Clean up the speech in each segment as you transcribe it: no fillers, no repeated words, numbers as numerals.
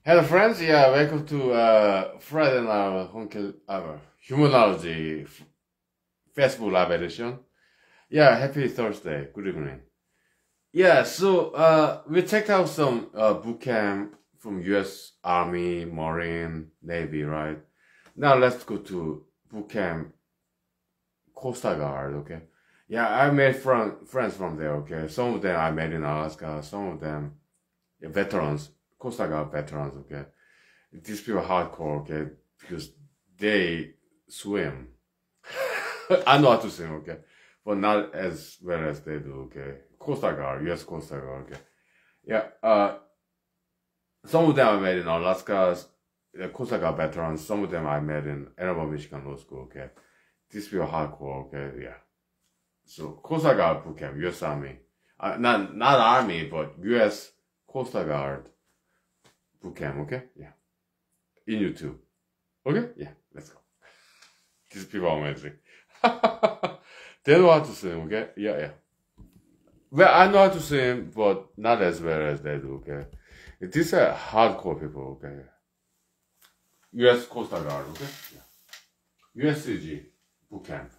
Hello friends, yeah, welcome to Friday night Humanology Facebook Live edition. Yeah, happy Thursday, good evening. Yeah, so we checked out some boot camp from US Army, Marine, Navy, right? Now let's go to boot camp Coast Guard, okay? Yeah, I made friends from there, okay? Some of them I met in Alaska, some of them veterans, Coast Guard veterans, okay? These people are hardcore, okay? Because they swim. I know how to swim, okay? But not as well as they do, okay? Coast Guard, US Coast Guard, okay? Yeah, some of them I met in Alaska, Coast Guard veterans, some of them I met in Ann Arbor, Michigan Law School, okay? These people are hardcore, okay? Yeah. So, Coast Guard boot camp, US Army. Not Army, but US Coast Guard boot camp, okay? Yeah. In YouTube. Okay? Yeah, let's go. These people are amazing. They know how to swim, okay? Yeah. Well, I know how to swim, but not as well as they do, okay? These are hardcore people, okay? US Coast Guard, okay? Yeah. USCG boot camp.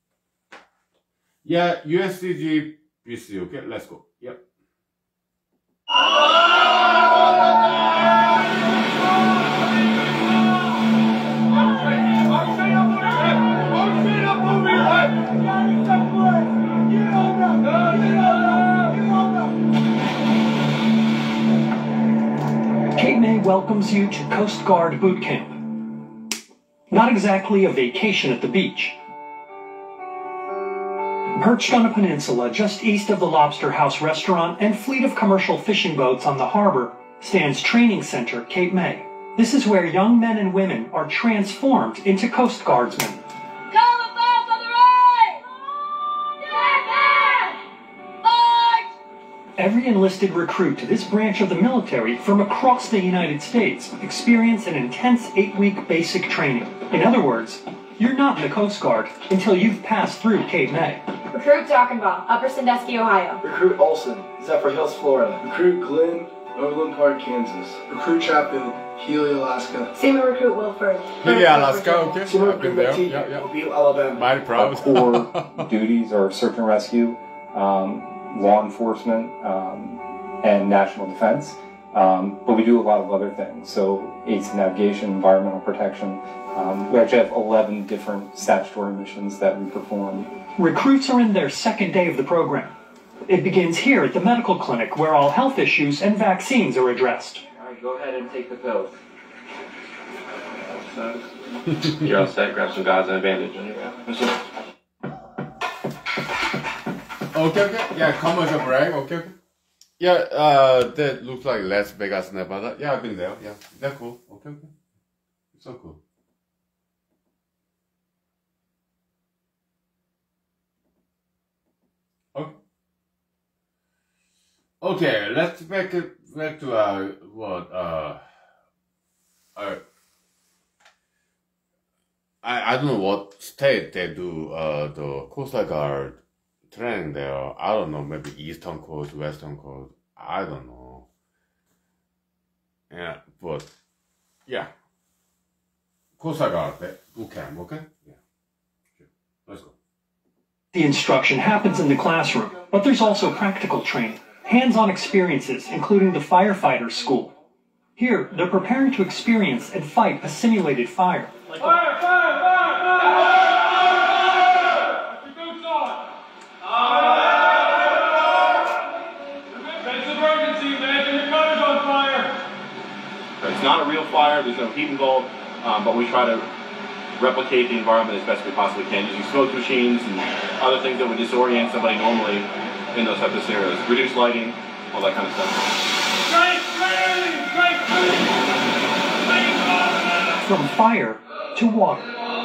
Yeah, USCG BC, okay? Let's go. Yep. Cape May welcomes you to Coast Guard Boot Camp. Not exactly a vacation at the beach. Perched on a peninsula just east of the Lobster House restaurant and fleet of commercial fishing boats on the harbor stands Training Center Cape May. This is where young men and women are transformed into Coast Guardsmen. Every enlisted recruit to this branch of the military from across the United States experience an intense 8-week basic training. In other words, you're not in the Coast Guard until you've passed through Cape May. Recruit Dockenbaugh, Upper Sandusky, Ohio. Recruit Olson, Zephyr Hills, Florida. Recruit Glenn, Overland Park, Kansas. Recruit Chapin, Healy, Alaska. Seaman Recruit Wilford. Healy, Alaska, okay. Seaman I've been Recruit there. Mobile, Yeah. Mobile, Alabama. Mighty proud. Core duties are search and rescue, law enforcement, and national defense. But we do a lot of other things. So aids to navigation, environmental protection. We actually have 11 different statutory missions that we perform. Recruits are in their second day of the program. It begins here at the medical clinic where all health issues and vaccines are addressed. All right, go ahead and take the pills. You're all set. Grab some gauze and a bandage on your back. Okay. Yeah, commercial break. Okay. Yeah, that looks like Las Vegas, Nevada. Yeah, I've been there. Yeah, that's cool. Okay. So cool. Okay, let's back to I don't know what state they do the Coast Guard training there. I don't know, maybe Eastern Coast, Western Coast. I don't know. Yeah, but yeah, Coast Guard boot camp. Okay, yeah, sure. Let's go. The instruction happens in the classroom, but there's also practical training. Hands-on experiences, including the firefighter school. Here, they're preparing to experience and fight a simulated fire. Fire! The goat's on! Sense of urgency, man! Your car's on fire! It's not a real fire. There's no heat involved, but we try to replicate the environment as best we possibly can using smoke machines and other things that would disorient somebody normally in those types of scenarios. Reduce lighting, all that kind of stuff. From fire to water.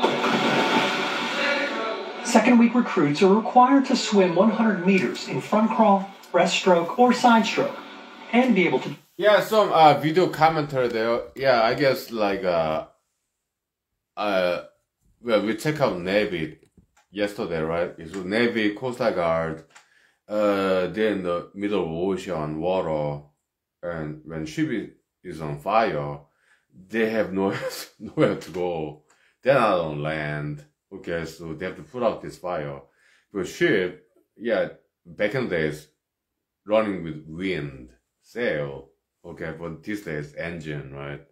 Second week recruits are required to swim 100 meters in front crawl, breaststroke, or side stroke, and be able to... Yeah, some video commentary there. Yeah, I guess like well, we check out Navy yesterday, right? It's Navy, Coast Guard. They're in the middle of ocean water, and when ship is is on fire, they have nowhere to go. They're not on land. Okay, so they have to put out this fire. But ship, yeah, back in the days, running with wind, sail. Okay, but these days, engine, right?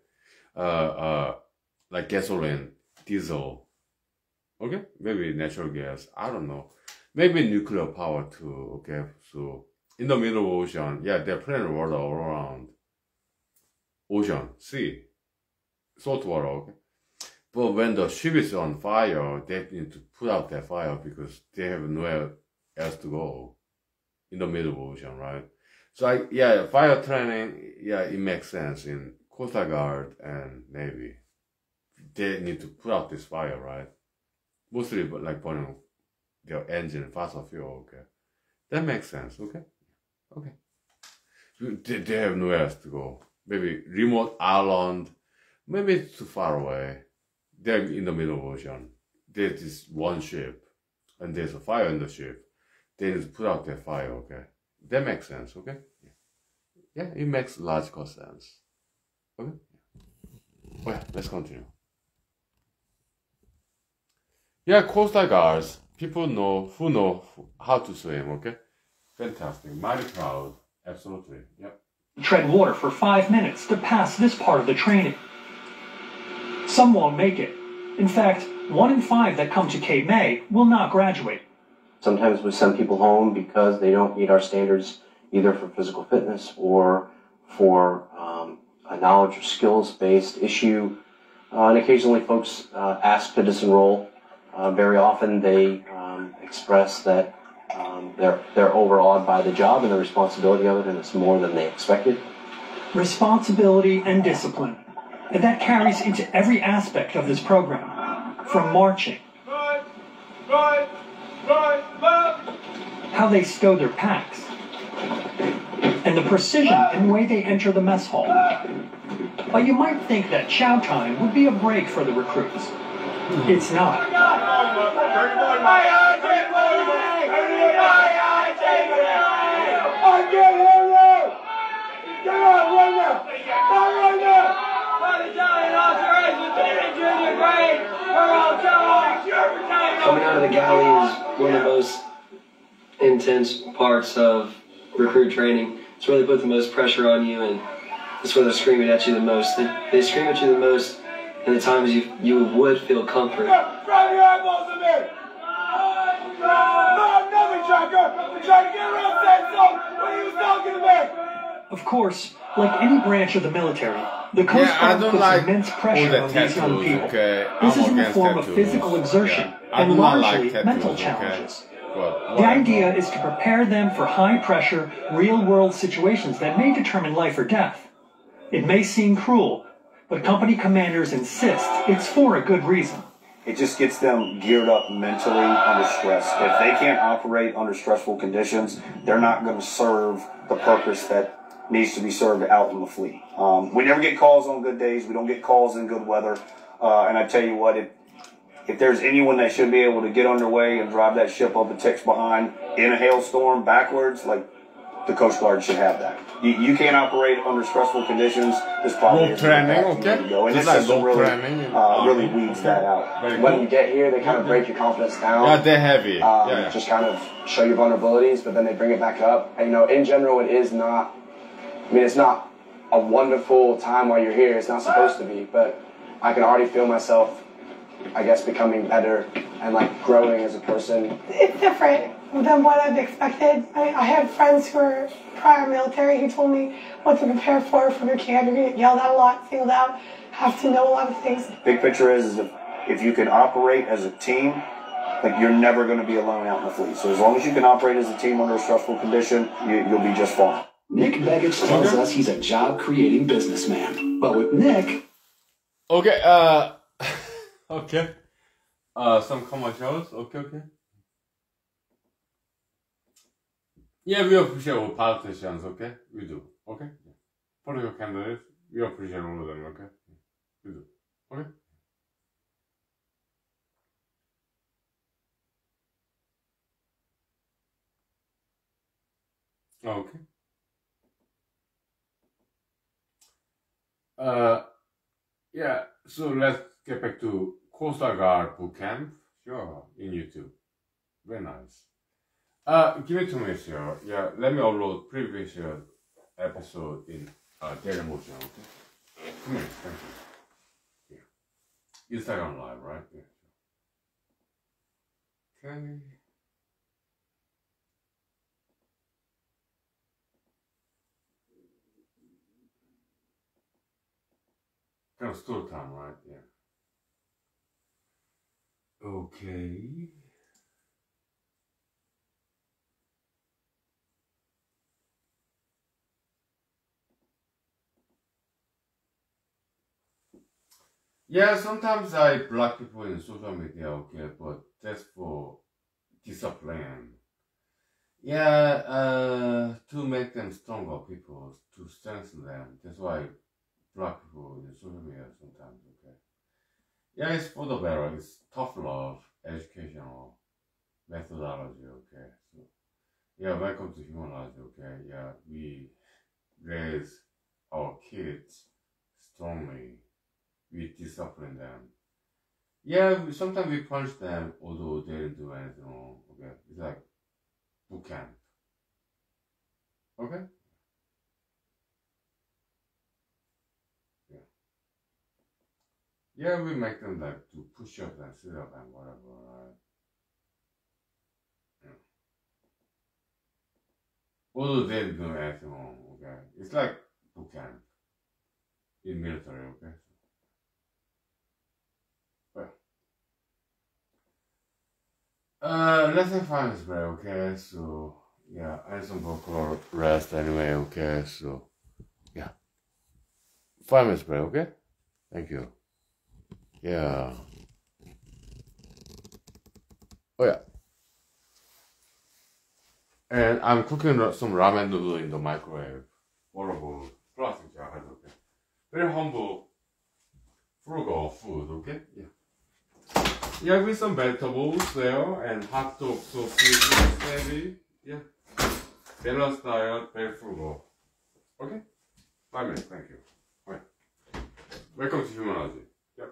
Like gasoline, diesel. Okay, maybe natural gas. I don't know. Maybe nuclear power too. Okay, so in the middle of ocean, yeah, there are plenty of water all around. Ocean, sea, salt water. Okay, but when the ship is on fire, they need to put out that fire because they have nowhere else to go in the middle of ocean, right? So yeah, fire training, yeah, it makes sense in Coast Guard and Navy. They need to put out this fire, right? Mostly like burning their engine, fossil fuel, okay? That makes sense, okay? Okay. They have nowhere else to go. Maybe remote island, maybe it's too far away. They're in the middle of the ocean. There's this one ship, and there's a fire in the ship. They need to put out their fire, okay? That makes sense, okay? Yeah, it makes logical sense. Okay? Oh yeah, let's continue. Yeah, coastal guards, people who know how to swim, okay? Fantastic, mighty proud, absolutely, yep. Tread water for 5 minutes to pass this part of the training. Some won't make it. In fact, 1 in 5 that come to Cape May will not graduate. Sometimes we send people home because they don't meet our standards, either for physical fitness or for a knowledge or skills-based issue. And occasionally folks ask to disenroll. Very often they express that they're overawed by the job and the responsibility of it, and it's more than they expected. Responsibility and discipline. And that carries into every aspect of this program, from marching, how they stow their packs, and the precision and way they enter the mess hall. But you might think that chow time would be a break for the recruits. It's not. Coming out of the galley is one of the most intense parts of recruit training. It's where they put the most pressure on you, and it's where they're screaming at you the most. They scream at you the most in the times you would feel comfort. Grab your eyeballs in there! Nothing, Tracker! We're trying to get around that zone when he was talking to me! Of course, like any branch of the military, the Coast Guard puts immense pressure on these young people. Okay? This is in the form of physical exertion and largely mental challenges. The idea is to prepare them for high-pressure, real-world situations that may determine life or death. It may seem cruel, but company commanders insist it's for a good reason. It just gets them geared up mentally under stress. If they can't operate under stressful conditions, they're not going to serve the purpose that needs to be served out in the fleet. We never get calls on good days. We don't get calls in good weather. And I tell you what, if there's anyone that should be able to get underway and drive that ship up the ticks behind in a hailstorm backwards, like the Coast Guard should have that. You can't operate under stressful conditions. This probably is training, okay? To go. And Just this like system really weeds that out. When you get here, they kind of break your confidence down. Yeah, they're heavy. Just kind of show your vulnerabilities, but then they bring it back up. And, in general, it is not, it's not a wonderful time while you're here. It's not supposed to be, but I can already feel myself, I guess, becoming better and, growing as a person. It's different than what I've expected. I had friends who were prior military who told me what to prepare for from your camp. You're going to get yelled at a lot, singled out, have to know a lot of things. Big picture is if you can operate as a team, you're never going to be alone out in the fleet. So as long as you can operate as a team under a stressful condition, you'll be just fine. Nick Begich tells us he's a job-creating businessman. But with Nick... Okay, okay. Some commercials, okay. Yeah, we appreciate all politicians, okay? We do, okay? Political candidates, we appreciate all of them, okay? We do, okay? Okay. Yeah, so let's get back to Coastal Guard Bootcamp. Sure, in YouTube. Very nice. Give it to me, sir. Yeah, let me upload previous episode in Dailymotion, okay? Come here, thank you. Yeah. Instagram Live, right? Yeah. Okay. Kind of story time, right? Yeah. Okay. Yeah, sometimes I block people in social media, okay, but that's for discipline. Yeah, to make them stronger people, to strengthen them. That's why I block people in social media sometimes, okay. Yeah, it's for the better. It's tough love, educational methodology, okay. So, yeah, welcome to Human Life, okay. Yeah, we raise our kids strongly. We discipline them. Yeah, sometimes we punish them, although they didn't do anything wrong. Okay, it's like boot camp. Okay. Yeah. Yeah, we make them like do push-ups and sit-up and whatever, right? Yeah. Although they didn't do anything wrong. Okay, it's like boot camp in military. Okay. Lesson 5 is great, okay, so, yeah, I had some vocal rest anyway, okay, so, yeah, 5 minutes break, okay, thank you, yeah, oh yeah, and I'm cooking some ramen noodle in the microwave, portable, plastic jar, okay, very humble, frugal food, okay, yeah. Yeah, with some vegetables there and hot dog sauce maybe. Yeah. Balanced diet, very frugal. Okay? 5 minutes, thank you. Right. Welcome to Humanology. Yep.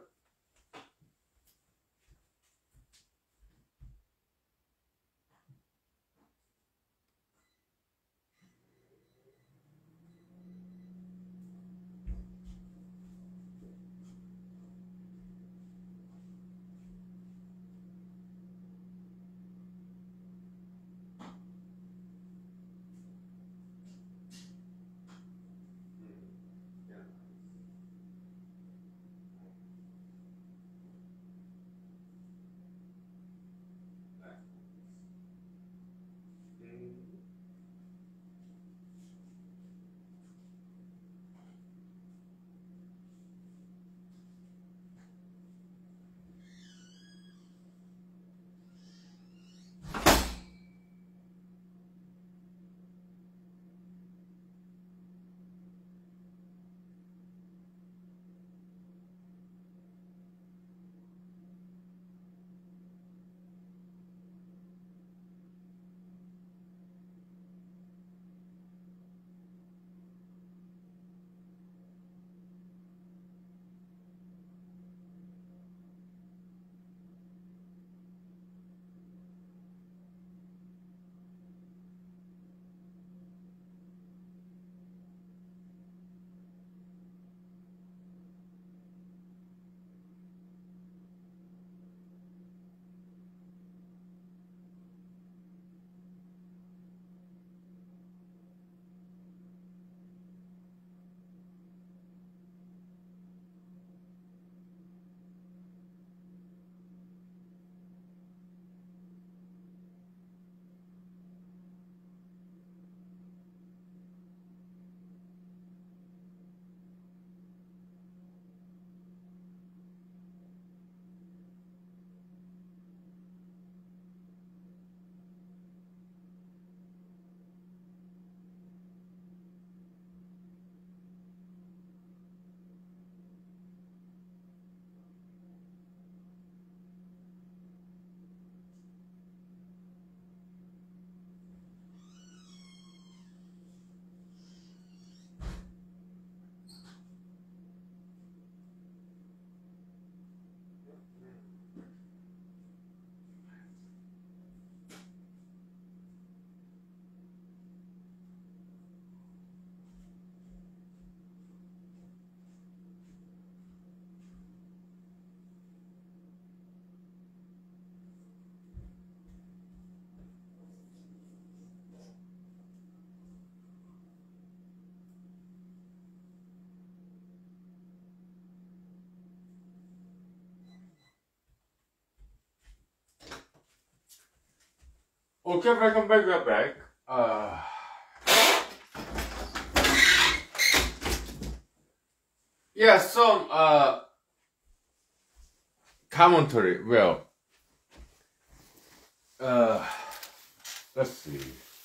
Okay, welcome back, we're back. Yeah, some commentary. Well, let's see.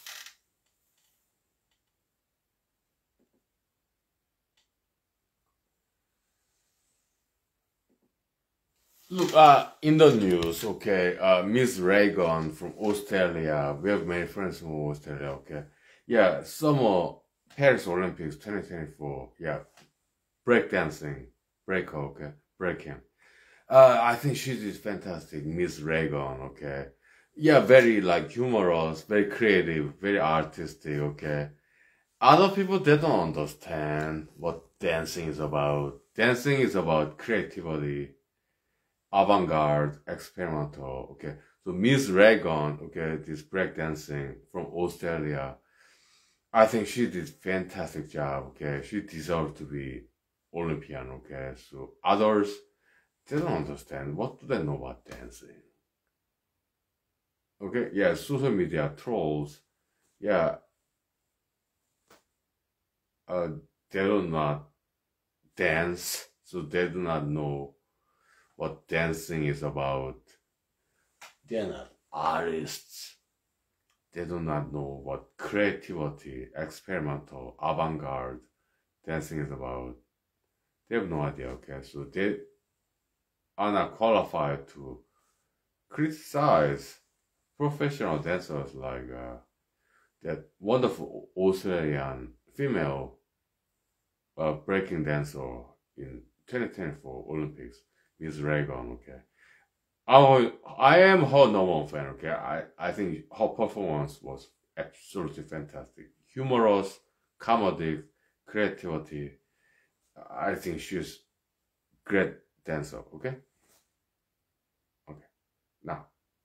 Look, in the news, okay, Miss Reagan from Australia, we have many friends from Australia, okay. Yeah, Summer Paris Olympics 2024, yeah, breakdancing, breaking. I think she did fantastic, Miss Reagan, okay. Yeah, very like humorous, very creative, very artistic, okay. Other people, they don't understand what dancing is about. Dancing is about creativity, avant-garde, experimental, okay. So Miss Reagan, okay, this breakdancing from Australia, I think she did fantastic job, okay. She deserved to be Olympian, okay. So others, they don't understand. What do they know about dancing? Okay, yeah, social media trolls, yeah, they do not dance, so they do not know what dancing is about. They're not artists. They do not know what creativity, experimental, avant-garde dancing is about. They have no idea, okay? So they are not qualified to criticize professional dancers like that wonderful Australian female breaking dancer in 2024 Olympics, Miss Reagan, okay. I am her number one fan, okay. I think her performance was absolutely fantastic. Humorous, comedic, creativity. I think she's great dancer, okay? Okay. Now,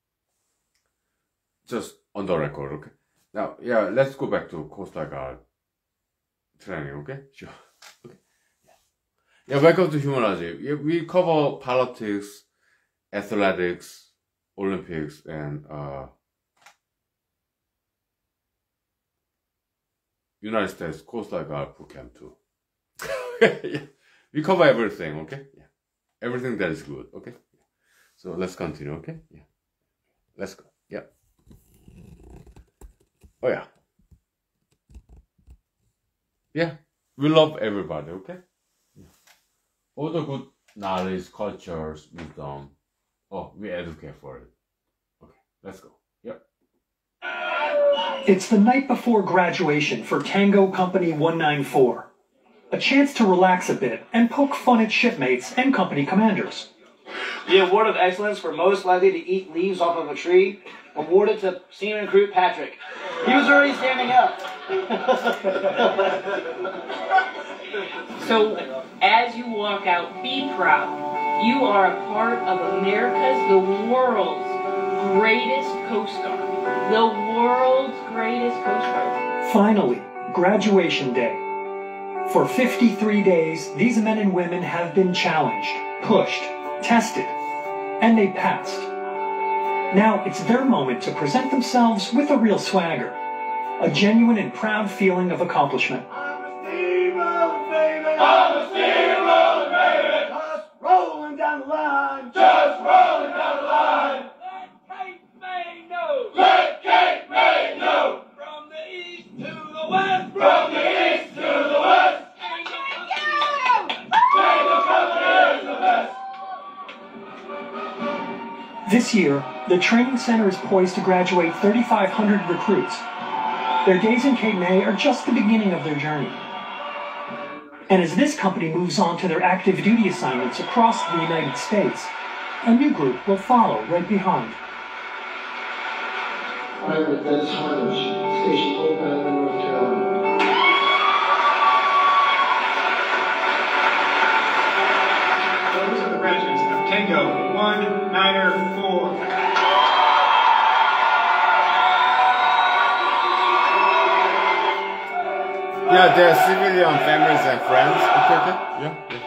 just on the record, okay? Now, yeah, let's go back to Coast Guard training, okay? Sure. Okay. Yeah, welcome to Humorology. Yeah, we cover politics, athletics, Olympics, and United States Coast Guard boot camp too. Yeah. We cover everything, okay? Yeah. Everything that is good, okay? Yeah. So let's continue, okay? Yeah. Let's go. Yeah. Oh yeah. Yeah. We love everybody, okay? Yeah. All the good knowledge, cultures, wisdom. Oh, we educate for it. Okay, let's go. Yep. It's the night before graduation for Tango Company 194. A chance to relax a bit and poke fun at shipmates and company commanders. The award of excellence for most likely to eat leaves off of a tree, awarded to Seaman Crew Patrick. He was already standing up. So, as you walk out, be proud. You are a part of America's, the world's greatest Coast Guard. The world's greatest Coast Guard. Finally, graduation day. For 53 days, these men and women have been challenged, pushed, tested, and they passed. Now it's their moment to present themselves with a real swagger, a genuine and proud feeling of accomplishment. I'm a steamroller, baby. Just rolling down the line. Just rolling down the line. Let Cape May know. Let Cape May know. From the east to the west. From the east to the west. Tango Company is the best. This year, the training center is poised to graduate 3,500 recruits. Their days in Cape May are just the beginning of their journey. And as this company moves on to their active duty assignments across the United States, A new group will follow right behind. Private Dennis Harnish, Station Hope Island, North Carolina. Those are the regiments of Tango 194. Yeah, they're civilian families and friends. Okay, okay. Yeah, yeah.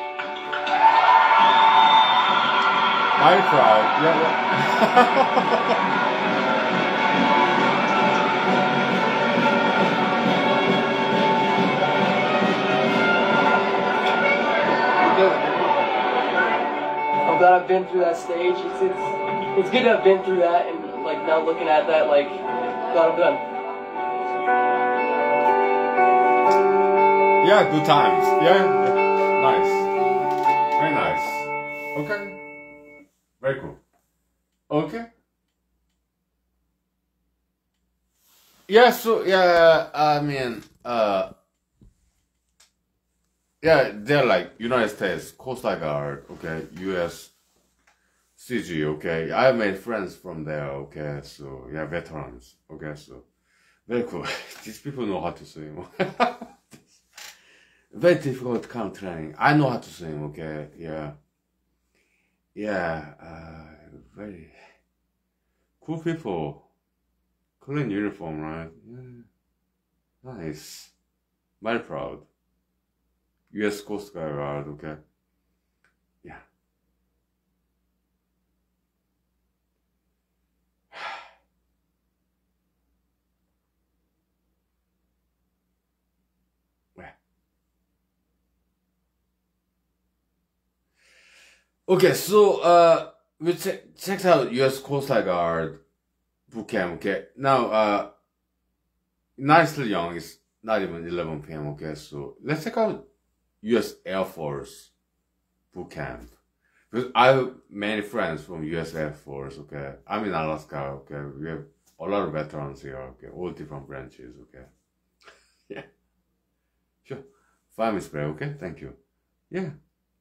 My crowd. Yeah, yeah. I'm glad I've been through that stage. It's good to have been through that, and like now looking at that, like glad I'm done. Yeah, good times. Yeah, yeah. Nice. Very nice. Okay. Very cool. Okay. Yeah, so, yeah, I mean, yeah, they're like United States Coast Guard, okay, US CG, okay. I made friends from there, okay, so, yeah, veterans, okay, so, very cool. These people know how to swim. Very difficult kind of training. I know how to swim, okay, yeah. Yeah, very cool people. Clean uniform, right? Yeah. Nice. Very proud. US Coast Guard, okay. Yeah. Okay, so we checked out US Coast Guard boot camp. Okay, now nicely young is not even 11 p.m. Okay, so let's check out US Air Force boot camp because I have many friends from US Air Force. Okay, I'm in Alaska. Okay, we have a lot of veterans here. Okay, all different branches. Okay, yeah, sure. 5 minutes break. Okay, thank you. Yeah.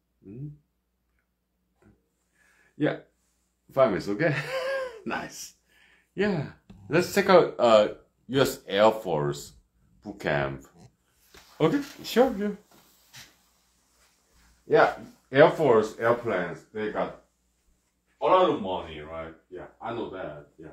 Yeah, 5 minutes, okay? Nice. Yeah, let's check out US Air Force boot camp. Okay, sure, yeah. Yeah, Air Force airplanes, they got a lot of money, right? Yeah, I know that, yeah.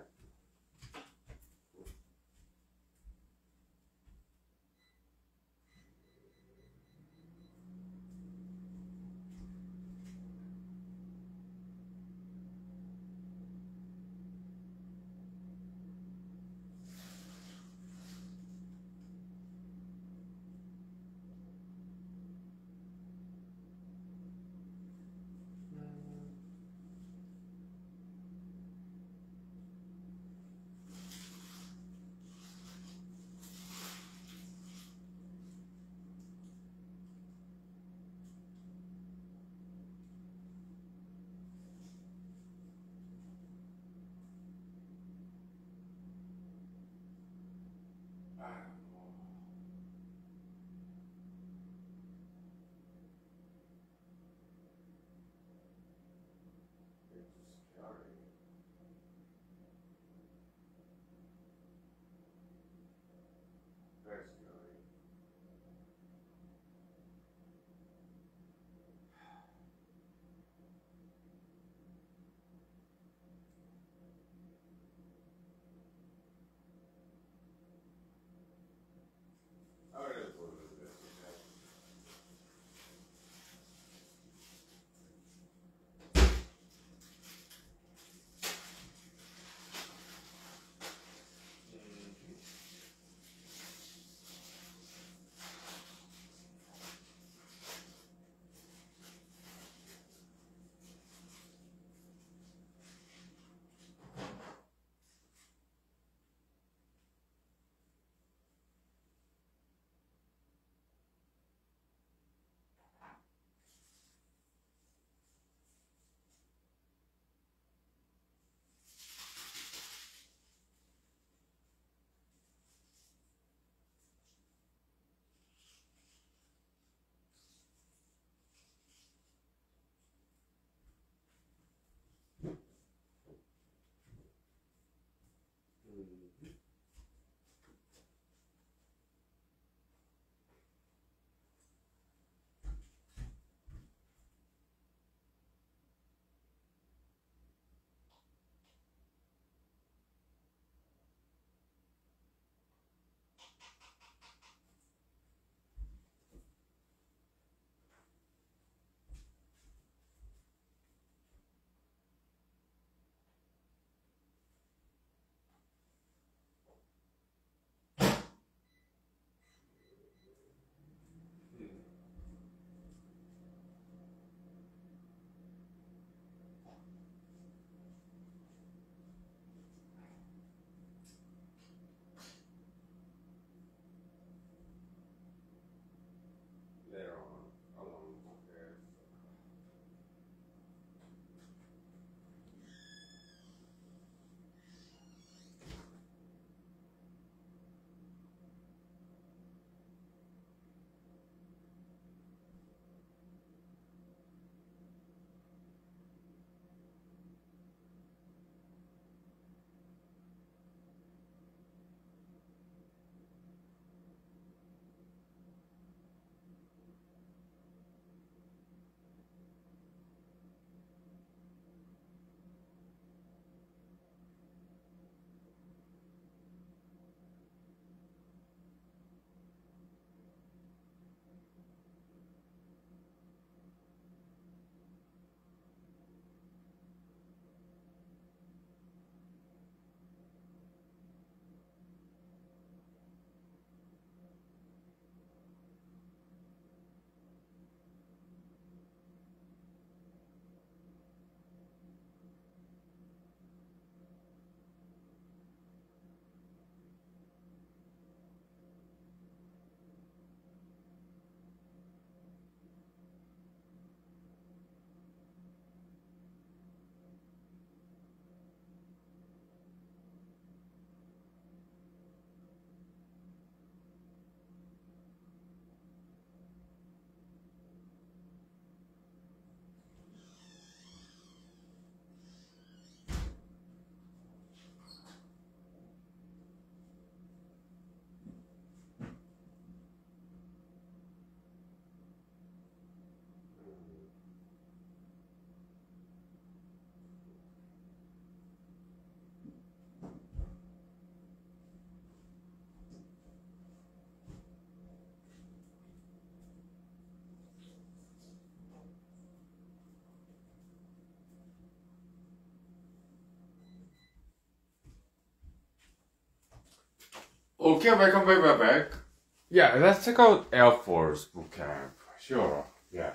Okay, welcome back. Yeah, let's check out Air Force boot camp. Sure, yeah.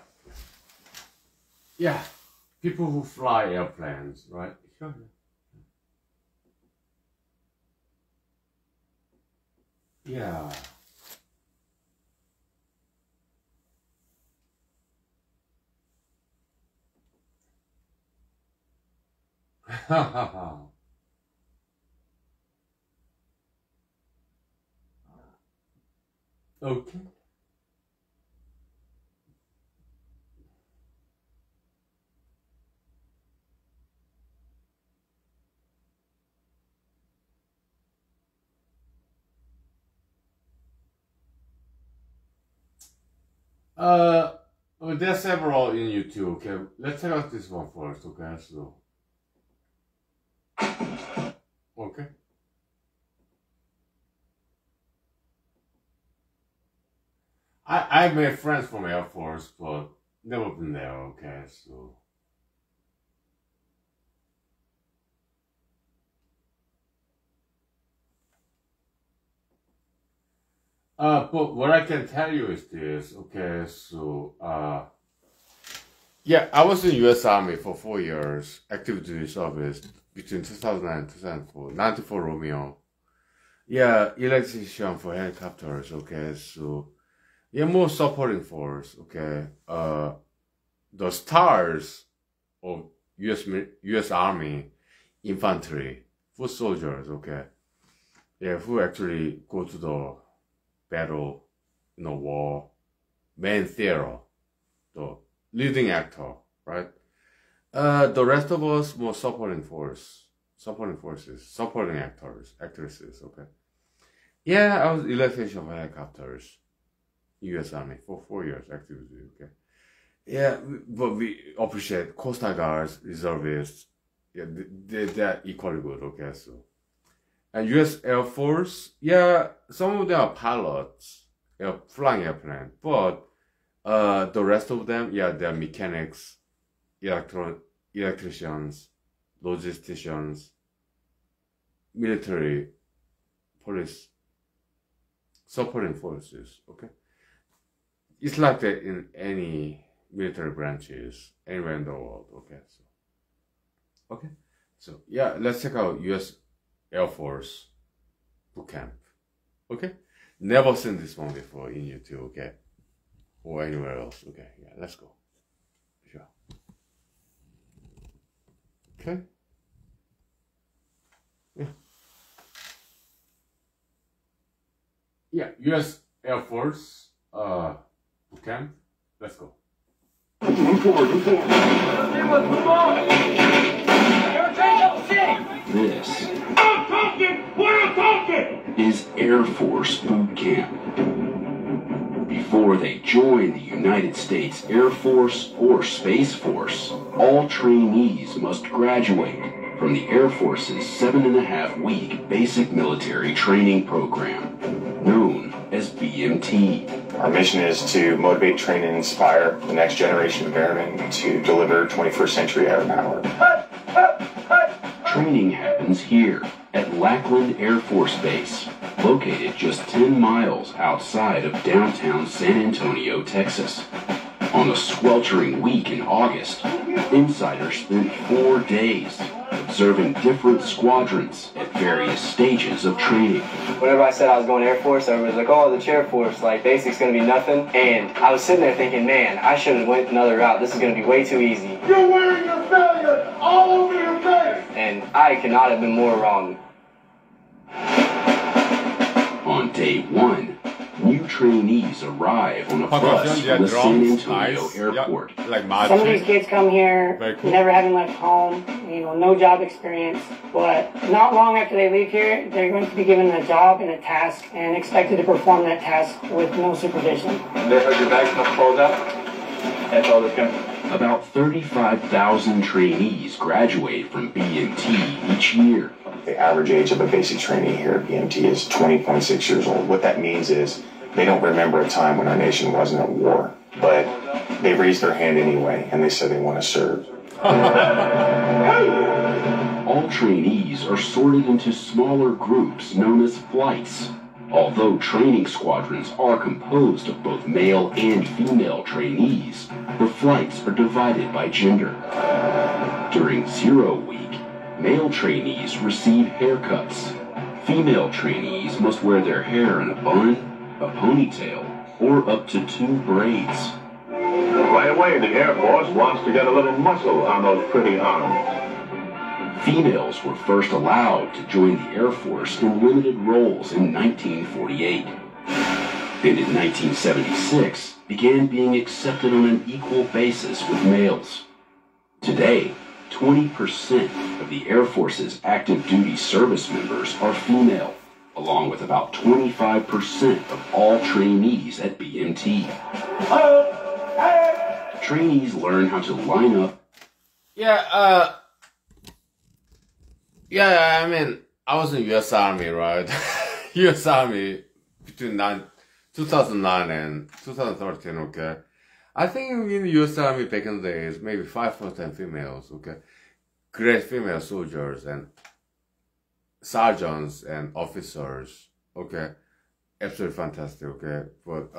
Yeah, people who fly airplanes, right? Sure. Yeah. Okay. Well, there's several in YouTube. Okay, let's check out this one first. Okay, so. Okay. I made friends from Air Force, but never been there. Okay, so. But what I can tell you is this, okay, so, yeah, I was in U.S. Army for 4 years, active duty service, between 2009 and 2004, 94 Romeo. Yeah, electrician for helicopters, okay, so, yeah, more supporting force, okay, the stars of U.S. Army infantry, foot soldiers, okay, yeah, who actually go to the battle, war, main theater, the leading actor, right? The rest of us more supporting forces, supporting actresses, okay? Yeah, I was electrician for helicopters, U.S. Army for 4 years, activity, okay? Yeah, but we appreciate Coast Guards, reservists, yeah, they're equally good, okay, so. And U.S. Air Force, yeah, some of them are pilots, flying airplane, but the rest of them, yeah, they're mechanics, electricians, logisticians, military, police, supporting forces, okay? It's like that in any military branches, anywhere in the world, okay? So yeah, let's check out U.S. Air Force boot camp. Okay? Never seen this one before in YouTube, okay? Or anywhere else. Okay, yeah, let's go. Sure. Okay? Yeah. Yeah, US Air Force boot camp. Let's go. This is Air Force Boot Camp. Before they join the United States Air Force or Space Force, all trainees must graduate from the Air Force's 7.5-week basic military training program, known as BMT. Our mission is to motivate, train, and inspire the next generation of airmen to deliver 21st century air power. Training happens here at Lackland Air Force Base, located just 10 miles outside of downtown San Antonio, Texas. On a sweltering week in August, insiders spent 4 days observing different squadrons at various stages of training. Whenever I said I was going Air Force, everybody's like, oh, the Chair Force, like, basic's gonna be nothing. And I was sitting there thinking, man, I should have went another route. This is gonna be way too easy. You're wearing your failure all over your face! And I could not have been more wrong. On day 1, new trainees arrive on a bus from the San Antonio airport. Some of these kids come here never having left home, no job experience, but not long after they leave here, they're going to be given a job and a task and expected to perform that task with no supervision. They have your bags enough clothes out? That's all they're coming. About 35,000 trainees graduate from BMT each year. The average age of a basic trainee here at BMT is 20.6 years old. What that means is they don't remember a time when our nation wasn't at war, but they raised their hand anyway, and they said they want to serve. All trainees are sorted into smaller groups known as flights. Although training squadrons are composed of both male and female trainees, the flights are divided by gender. During 0 week, male trainees receive haircuts. Female trainees must wear their hair in a bun, a ponytail, or up to 2 braids. Right away, the Air Force wants to get a little muscle on those pretty arms. Females were first allowed to join the Air Force in limited roles in 1948. And in 1976, began being accepted on an equal basis with males. Today, 20% of the Air Force's active duty service members are female, along with about 25% of all trainees at BMT. Trainees learn how to line up. Yeah, I mean, I was in U.S. Army, right? U.S. Army between 2009 and 2013, okay? I think in the U.S. Army back in the days, maybe 5% females, okay? Great female soldiers and sergeants and officers, okay? Absolutely fantastic, okay? But,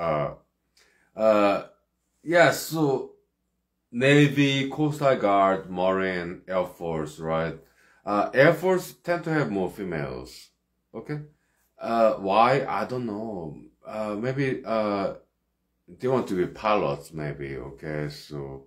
yeah, so Navy, Coastal Guard, Marine, Air Force, right? Air Force tend to have more females, okay? Why? I don't know. Maybe, they want to be pilots, maybe, okay? So,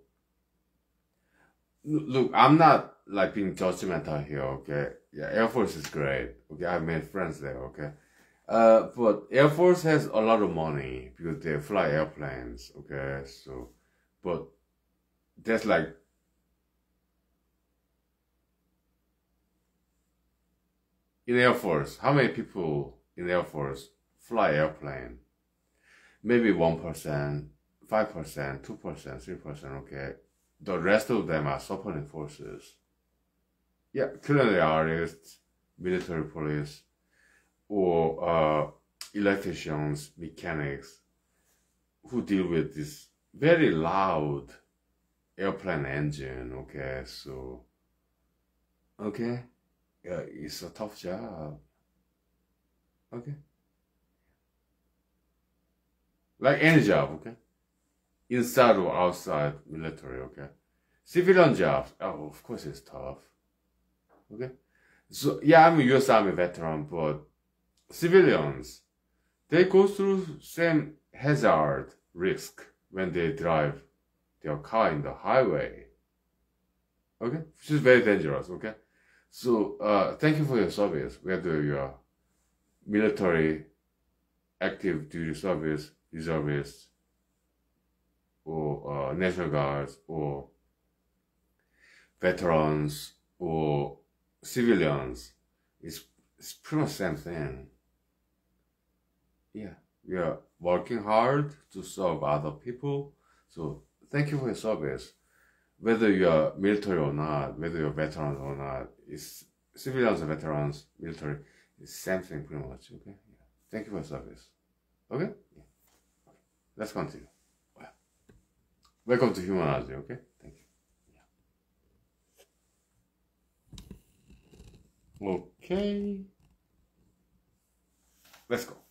look, I'm not like being judgmental here, okay? Yeah, Air Force is great, okay? I've made friends there, okay? But Air Force has a lot of money because they fly airplanes, okay? So, but there's like, in Air Force, how many people in Air Force fly airplane? Maybe 1%, 5%, 2%, 3%, okay? The rest of them are supporting forces. Yeah, culinary artists, military police, or electricians, mechanics, who deal with this very loud airplane engine, okay? So, okay? Yeah, it's a tough job. Okay? Like any job, okay? Inside or outside military, okay? Civilian jobs, oh, of course it's tough. Okay? So, yeah, I'm a U.S. Army veteran, but civilians, they go through same hazard risk when they drive their car in the highway. Okay? Which is very dangerous, okay? So, thank you for your service, whether you are military, active duty service, reservists, or National Guards, or veterans, or civilians. It's pretty much the same thing. Yeah, we are working hard to serve other people. So, thank you for your service. Whether you are military or not, whether you're veterans or not, it's civilians and veterans, military, it's the same thing pretty much, okay? Yeah. Thank you for your service. Okay? Yeah. Let's continue. Well, welcome to Humanize, okay? Thank you. Yeah. Okay. Let's go.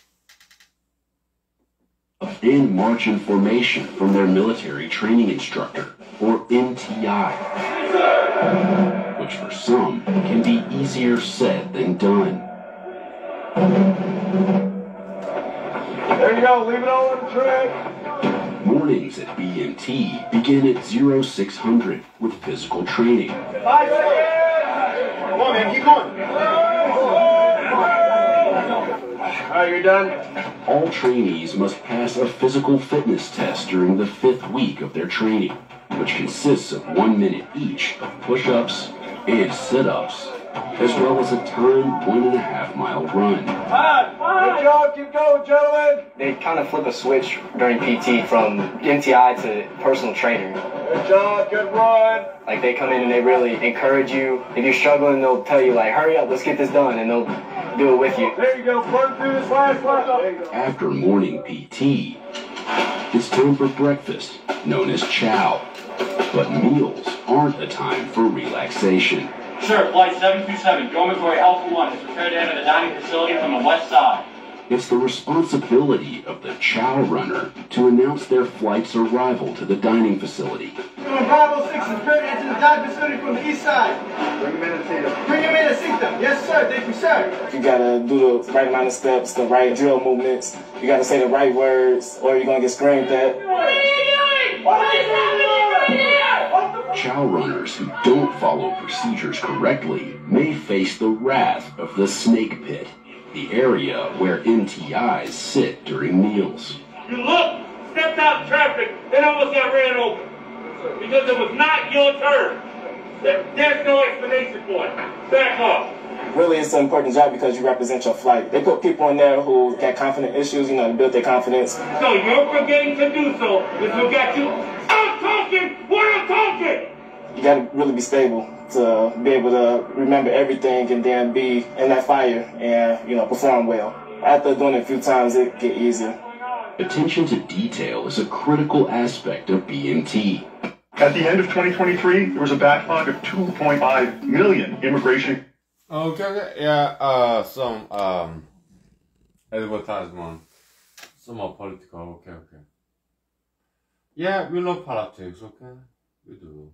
And march in formation from their military training instructor, or MTI, which for some can be easier said than done. There you go, leave it all on the track. Mornings at BMT begin at 0600 with physical training. 5 seconds. Come on, man, keep going. All right, you're done. All trainees must pass a physical fitness test during the 5th week of their training, which consists of 1 minute each of push-ups and sit-ups, as well as a timed 1.5 mile run. Good job, keep going, gentlemen. They kind of flip a switch during PT from MTI to personal trainer. Good job, good run. Like they come in and they really encourage you. If you're struggling, they'll tell you like, hurry up, let's get this done, and they'll do it with you. There you go, burn through this last lap. After morning PT, it's time for breakfast, known as chow. But meals aren't a time for relaxation. Sir, flight 727, dormitory Alpha 1 is prepared to enter the dining facility from the west side. It's the responsibility of the chow runner to announce their flight's arrival to the dining facility. Bravo 6 is ready to enter the dining facility from the east side. Bring him in and see them. Bring him in and see them. Yes, sir. Thank you, sir. You gotta do the right amount of steps, the right drill movements. You gotta say the right words, or you're gonna get screamed at. What are you doing? What is happening right here? Chow runners who don't follow procedures correctly may face the wrath of the snake pit, the area where MTIs sit during meals. You looked, stepped out in traffic, and almost got ran over. Because it was not your turn. There's no explanation for it. Back off. Really, it's an important job because you represent your flight. They put people in there who got confidence issues, you know, to build their confidence. So you're forgetting to do so is what got you. I'm talking what I'm talking. You gotta really be stable to be able to remember everything and then be in that fire and, you know, perform well. After doing it a few times, it get easier. Attention to detail is a critical aspect of BMT. At the end of 2023, there was a backlog of 2.5 million immigration. Okay, yeah, some advertisement, some are political, okay. Yeah, we love politics, okay? We do.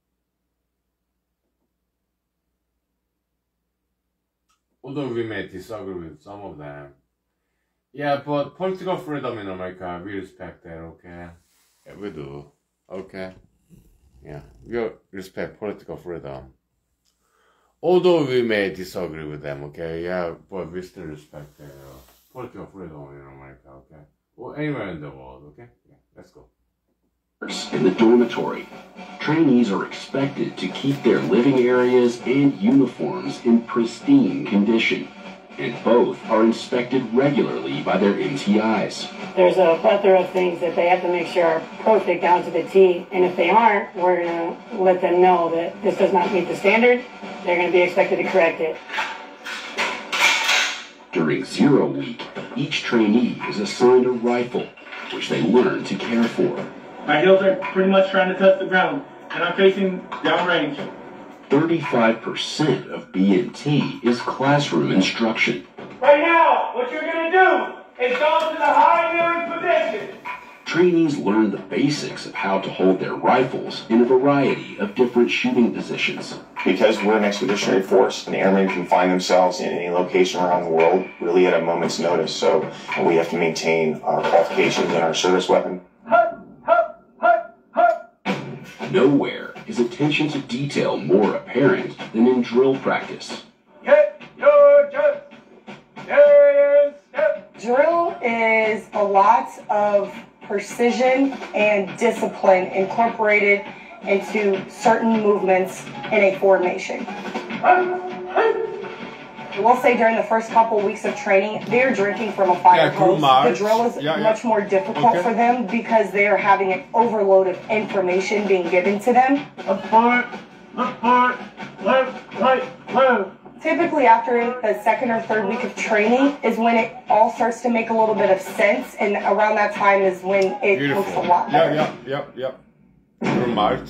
Although we may disagree with some of them. Yeah, but political freedom in America, we respect that, okay? Yeah, we do, okay? Yeah, we respect political freedom. Although we may disagree with them, okay? Yeah, but we still respect political freedom in America, okay? Or anywhere in the world, okay? Yeah, let's go. In the dormitory, trainees are expected to keep their living areas and uniforms in pristine condition, and both are inspected regularly by their MTIs. There's a plethora of things that they have to make sure are perfect down to the T, and if they aren't, we're going to let them know that this does not meet the standard. They're going to be expected to correct it. During 0 week, each trainee is assigned a rifle, which they learn to care for. My heels are pretty much trying to touch the ground, and I'm facing downrange. 35% of BMT is classroom instruction. Right now, what you're going to do is go to the high kneeling position. Trainees learn the basics of how to hold their rifles in a variety of different shooting positions. Because we're an expeditionary force, and airmen can find themselves in any location around the world really at a moment's notice. So we have to maintain our qualifications and our service weapon. Nowhere is attention to detail more apparent than in drill practice. Get your jump. There step. Drill is a lot of precision and discipline incorporated into certain movements in a formation. We'll say during the first couple weeks of training, they're drinking from a fire hose. The drill is much more difficult for them because they are having an overload of information being given to them. Left, right, left. Typically after the second or third week of training is when it all starts to make a little bit of sense, and around that time is when it looks a lot better. Yep. Remarked.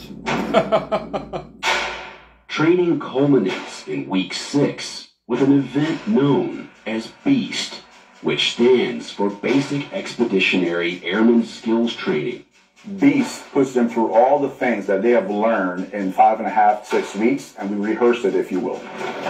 Training culminates in week 6 with an event known as BEAST, which stands for Basic Expeditionary Airman Skills Training. BEAST puts them through all the things that they have learned in 5.5, 6 weeks, and we rehearsed it, if you will.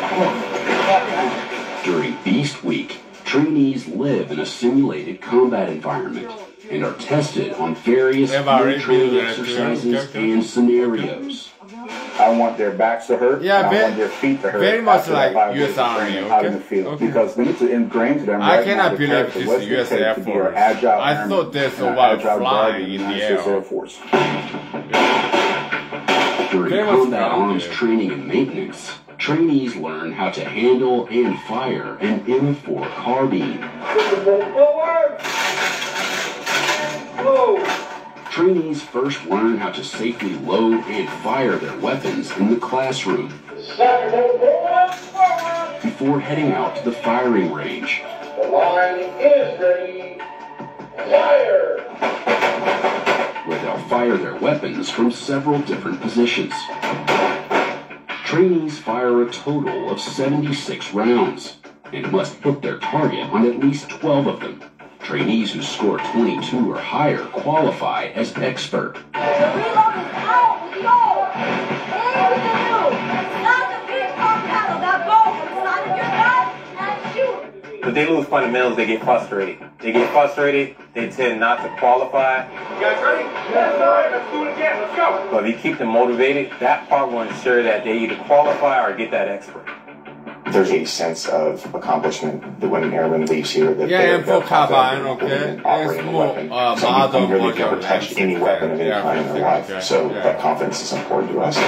During BEAST week, trainees live in a simulated combat environment and are tested on various field training exercises and scenarios. I want their backs to hurt. Yeah, I want their feet to hurt. Very much like US Army, out in the field, because we need to ingrain to them. I cannot believe this is US Air Force. I thought there's a lot of flying in the Air Force. During combat arms training and maintenance, trainees learn how to handle and fire an M4 carbine. Forward. Whoa. Trainees first learn how to safely load and fire their weapons in the classroom before heading out to the firing range. The line is ready. Fire! Where they'll fire their weapons from several different positions. Trainees fire a total of 76 rounds, and must put their target on at least 12 of them. Trainees who score 22 or higher qualify as expert. The reload is out. Let's go. And the new. Slide the pin pop paddle. That ball from the side of your gun and shoot. If they lose fundamentals, they get frustrated. They tend not to qualify. You guys ready? Yes, sir. Let's do it again. Let's go. So if you keep them motivated, that part will ensure that they either qualify or get that expert. There's a sense of accomplishment that when an airman leaves here, that Yeah, they're M4 carbine, okay. operating a weapon. Some people here, they've never touched any weapon of any kind in their life, so that confidence is important to us.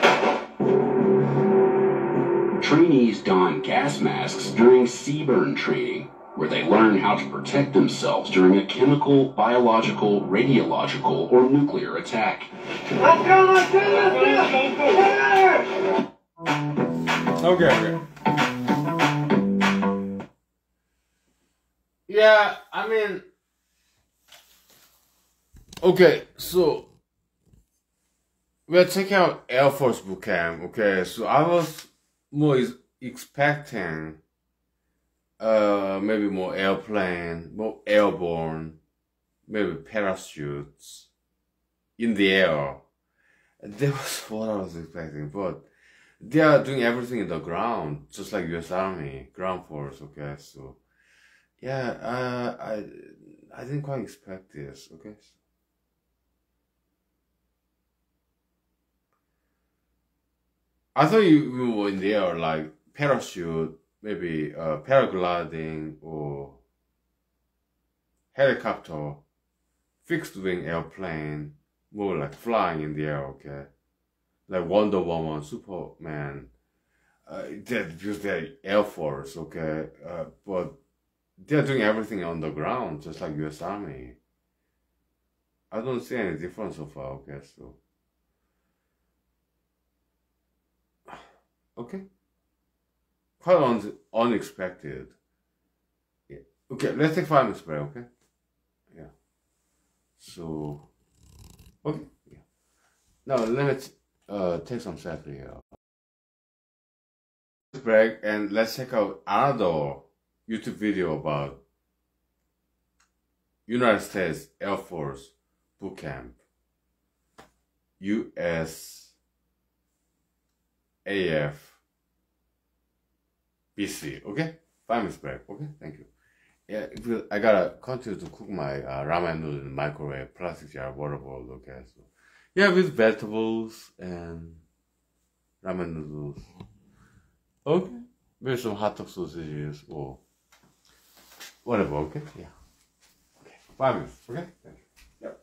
Trainees don gas masks during CBRN training, where they learn how to protect themselves during a chemical, biological, radiological, or nuclear attack. Let's go, let's go, let's go. Okay. Yeah, I mean, okay, so we're checking out Air Force boot camp. Okay, so I was more expecting maybe more airplane, more airborne, maybe parachutes in the air. That was what I was expecting, but they are doing everything in the ground, just like U.S. Army, ground force, okay, so, yeah, I didn't quite expect this, okay. I thought you were in the air, like, parachute, maybe, paragliding, or helicopter, fixed wing airplane, more like flying in the air, okay. Like Wonder Woman, Superman, because they're Air Force, okay, but they're doing everything on the ground, just like U.S. Army. I don't see any difference so far, okay, so. Okay. Quite unexpected. Yeah. Okay, let's take 5 minutes break, okay? Yeah. So, okay, yeah. Now, let's take some selfie here. Break and let's check out another YouTube video about United States Air Force boot camp. USAF BC. Okay, 5 minutes break. Okay, thank you. Yeah, I gotta continue to cook my ramen noodles in the microwave, plastic jar, water bowl. Okay, so. Yeah, with vegetables and ramen noodles. Okay. Maybe some hot dog sausages or whatever, okay? Yeah. Okay. 5 minutes, okay? Thank you. Yep.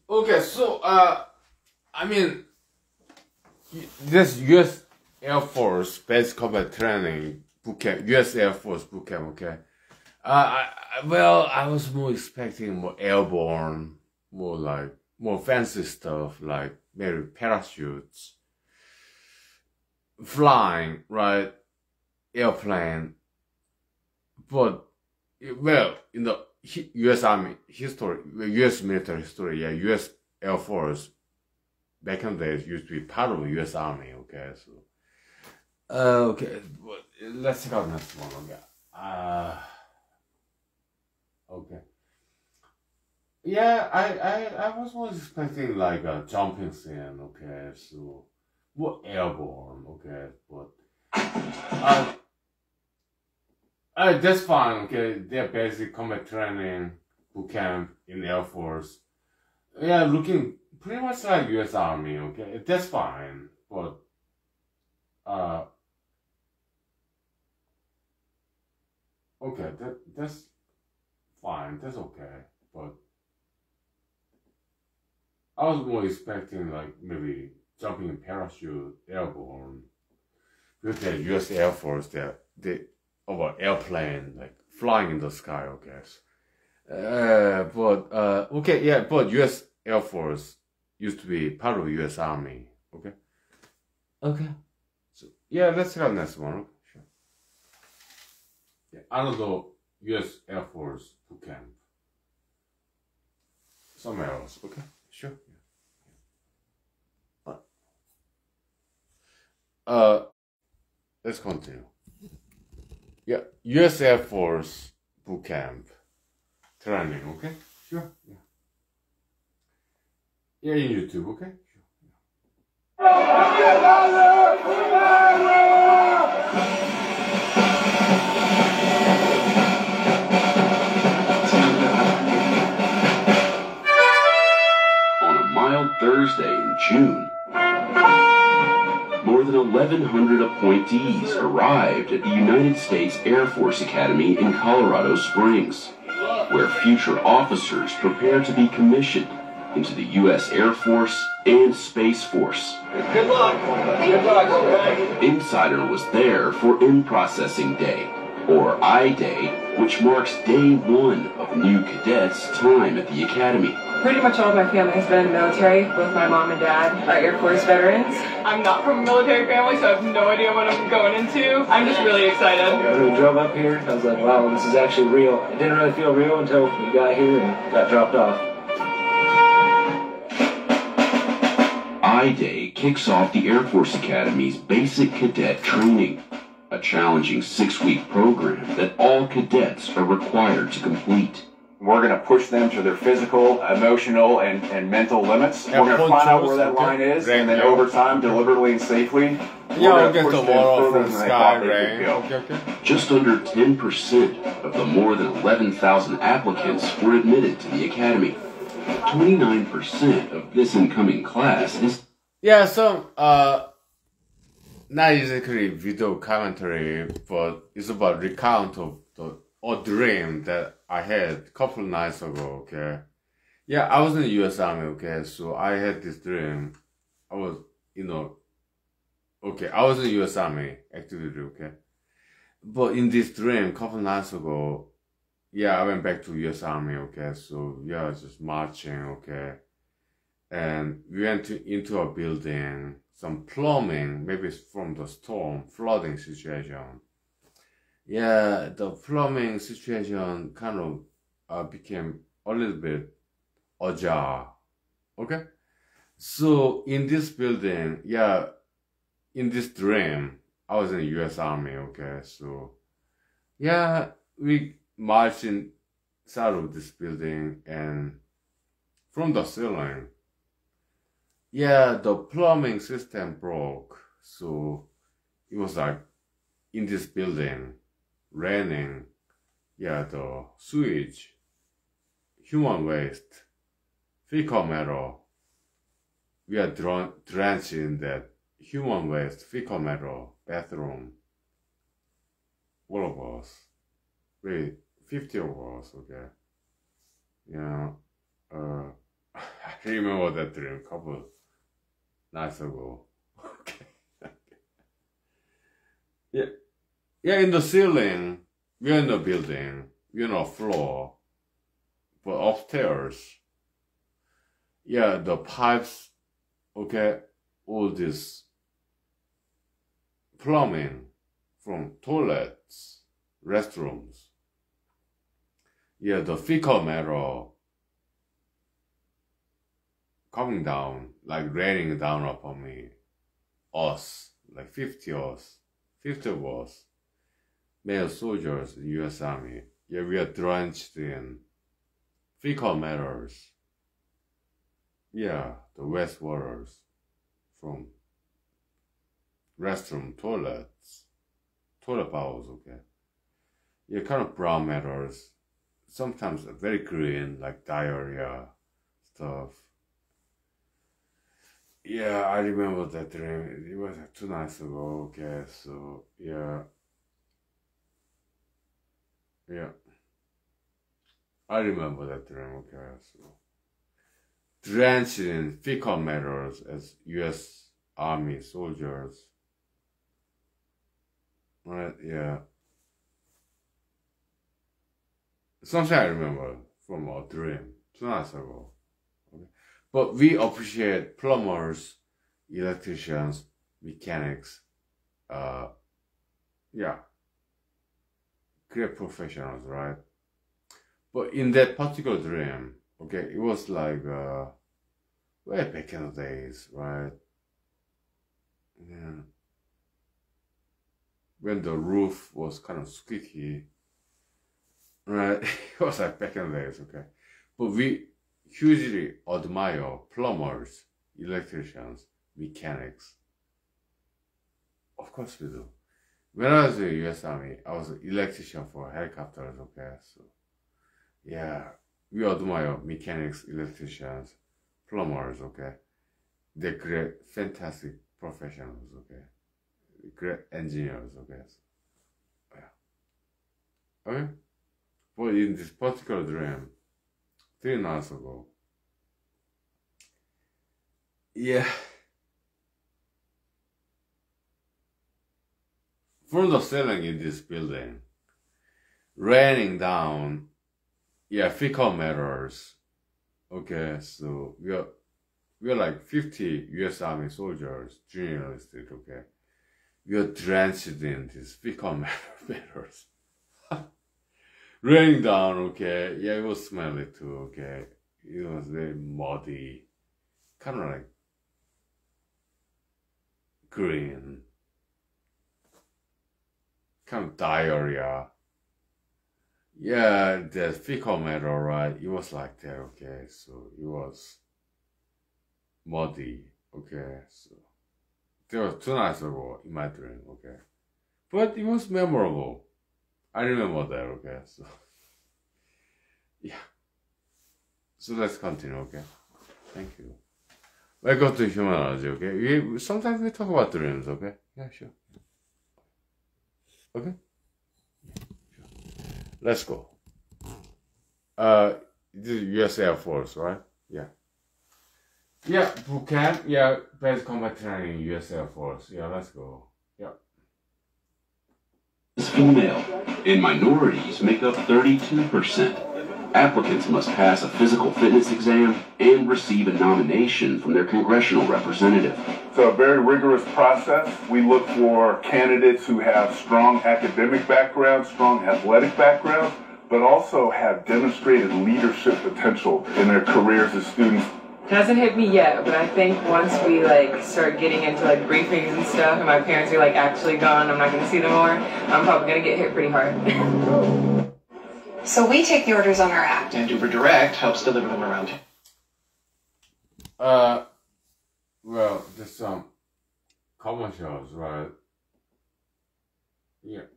Okay, so I mean, this U.S. Air Force Basic Combat Training boot camp, U.S. Air Force boot camp. Okay, I was more expecting more airborne, more fancy stuff, like maybe parachutes, flying, right, airplane. But well, in the U.S. Army history, U.S. military history, yeah, U.S. Air Force back in the days used to be part of the U.S. Army. Okay, so okay, well, let's check out next one. Okay, okay. Yeah, I was expecting like a jumping scene. Okay, so more airborne. Okay, but that's fine. Okay, their basic combat training boot camp in Air Force. Yeah, looking pretty much like U.S. Army. Okay, that's fine. But okay, that's fine. That's okay. But I was more expecting like maybe jumping in parachute, airborne. With the U.S. Air Force, they over airplane, like flying in the sky, I guess. Okay, yeah, but U.S. Air Force used to be part of U.S. Army, okay? Okay. So, yeah, let's check out the next one, okay? Sure. Yeah, another U.S. Air Force boot camp. Somewhere else, okay? Sure. Yeah. Let's continue. Yeah, U.S. Air Force boot camp training, okay? Sure, yeah. Yeah, in YouTube, okay? On a mild Thursday in June, more than 1,100 appointees arrived at the United States Air Force Academy in Colorado Springs, where future officers prepare to be commissioned into the U.S. Air Force and Space Force. Good luck. Good luck, okay? Insider was there for In-Processing Day, or I-Day, which marks day one of new cadets' time at the Academy. Pretty much all of my family has been in the military. Both my mom and dad are Air Force veterans. I'm not from a military family, so I have no idea what I'm going into. I'm just really excited. When we drove up here, I was like, wow, this is actually real. It didn't really feel real until we got here and got dropped off. I-Day kicks off the Air Force Academy's basic cadet training, a challenging 6-week program that all cadets are required to complete. We're going to push them to their physical, emotional, and mental limits. We're going to find out where that line is, and then over time, deliberately and safely, we're going to push them further than they thought they could go. Just under 10% of the more than 11,000 applicants were admitted to the Academy. 29% of this incoming class is... Yeah, so, not exactly video commentary, but it's about recount of a dream that I had a couple of nights ago, okay? Yeah, I was in the U.S. Army, okay? So I had this dream. I was, okay, I was in the U.S. Army activity, okay? But in this dream, a couple of nights ago, yeah, I went back to U.S. Army, okay? So, yeah, just marching, okay? And we went into a building, some plumbing, maybe it's from the storm, flooding situation. Yeah, the plumbing situation kind of became a little bit ajar, okay? So in this building, yeah, in this dream, I was in the U.S. Army, okay? So, yeah, we marched inside of this building, and from the ceiling, yeah, the plumbing system broke. So it was like in this building, raining, yeah, the sewage, human waste, fecal matter. We are drenched in that human waste, fecal matter, bathroom. All of us. 50 of us, okay. Yeah. I remember that dream a couple nights ago. Okay. Yeah, in the ceiling, we're in the building, we're on the floor, but upstairs, yeah, the pipes, okay, all this plumbing from toilets, restrooms, yeah, the fecal matter coming down, like raining down upon me, us, like 50 of us, male soldiers in the US Army, yeah, we are drenched in fecal matters, yeah, the wastewaters from restroom, toilets, toilet bowls, okay, yeah, kind of brown matters, sometimes very green, like diarrhea stuff. Yeah, I remember that dream. It was 2 nights ago. Okay, so yeah, I remember that dream. Okay, so drenched in fecal matters as U.S. Army soldiers. Right? Yeah, something I remember from a dream 2 nights ago. Okay. But we appreciate plumbers, electricians, mechanics, yeah, great professionals, right? But in that particular dream, okay, it was like way back in the days, right? Yeah. When the roof was kind of squeaky, right? It was like back in the days, okay? But we hugely admire plumbers, electricians, mechanics. Of course we do. When I was in the US Army, I was an electrician for helicopters, okay? So, yeah, we admire mechanics, electricians, plumbers, okay? They're great, fantastic professionals, okay? Great engineers, okay? So, yeah. Okay? But in this particular dream, 3 nights ago, yeah, from the ceiling in this building, raining down, yeah, fecal matters, okay, so we're like 50 US Army soldiers, junior enlisted, okay, we're drenched in these fecal matters. Raining down, okay, yeah, it was smelly too, okay, it was very muddy, kind of like green, kind of diarrhea, yeah, the fecal matter, right, it was like that, okay, so it was muddy, okay, so there was 2 nights ago in my dream, okay, but it was memorable. I remember that, okay, so, yeah, so let's continue, okay, thank you. Welcome to Humanology, okay, sometimes we talk about dreams, okay, yeah, sure, okay, sure. Let's go. This is US Air Force, right, yeah, boot camp, yeah, basic combat training, US Air Force, yeah, let's go, yeah. Is female, and minorities make up 32%. Applicants must pass a physical fitness exam and receive a nomination from their congressional representative. It's a very rigorous process. We look for candidates who have strong academic backgrounds, strong athletic backgrounds, but also have demonstrated leadership potential in their careers as students. It hasn't hit me yet, but I think once we like start getting into like briefings and stuff and my parents are like actually gone, I'm not going to see them more, I'm probably going to get hit pretty hard. So we take the orders on our act. And Uber Direct helps deliver them around. Well, there's some commercials, right? Yeah.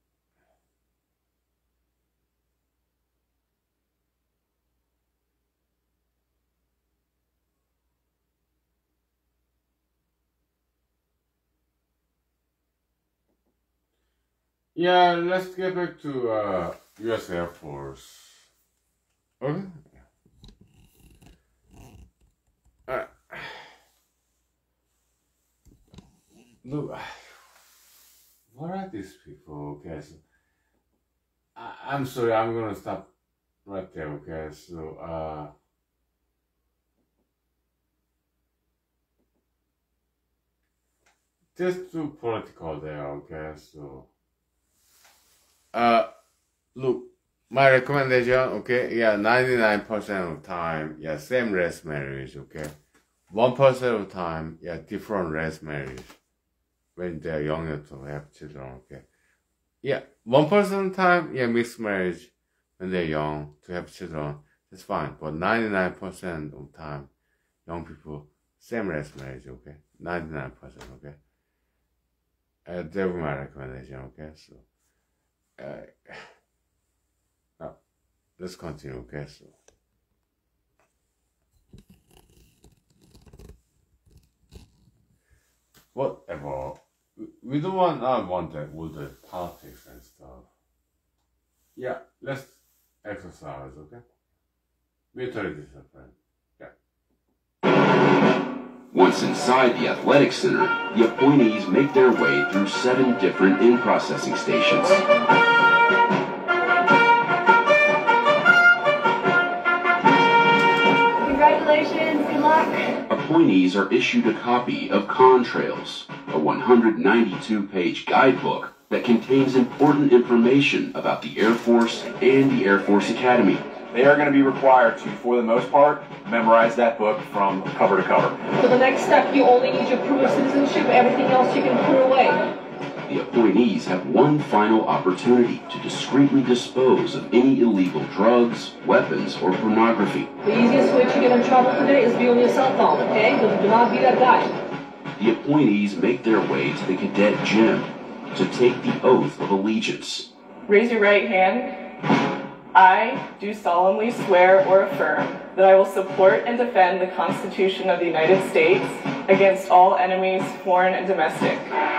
Yeah, let's get back to US Air Force. Okay. look, what are these people? Okay, so I'm sorry, I'm gonna stop right there. Okay, so just too political there. Okay, so look, my recommendation. Okay, yeah, 99% of time, yeah, same race marriage. Okay, 1% of time, yeah, different race marriage when they're younger to have children. Okay, yeah, 1% of time, yeah, mixed marriage when they're young to have children. That's fine, but 99% of time, young people, same race marriage. Okay, 99%. Okay, that will be my recommendation. Okay, so now let's continue. Okay, so. Whatever. We don't want that all the politics and stuff. Yeah, let's exercise, okay? Military discipline. Yeah. Once inside the athletic center, the appointees make their way through 7 different in-processing stations. Congratulations, good luck. Appointees are issued a copy of Contrails, a 192-page guidebook that contains important information about the Air Force and the Air Force Academy. They are going to be required to, for the most part, memorize that book from cover to cover. For the next step, you only need your proof of citizenship. Everything else you can put away. The appointees have one final opportunity to discreetly dispose of any illegal drugs, weapons, or pornography. The easiest way to get in trouble today is be on your cell phone, okay? Do not be that guy. The appointees make their way to the cadet gym to take the oath of allegiance. Raise your right hand. I do solemnly swear or affirm that I will support and defend the Constitution of the United States against all enemies, foreign and domestic.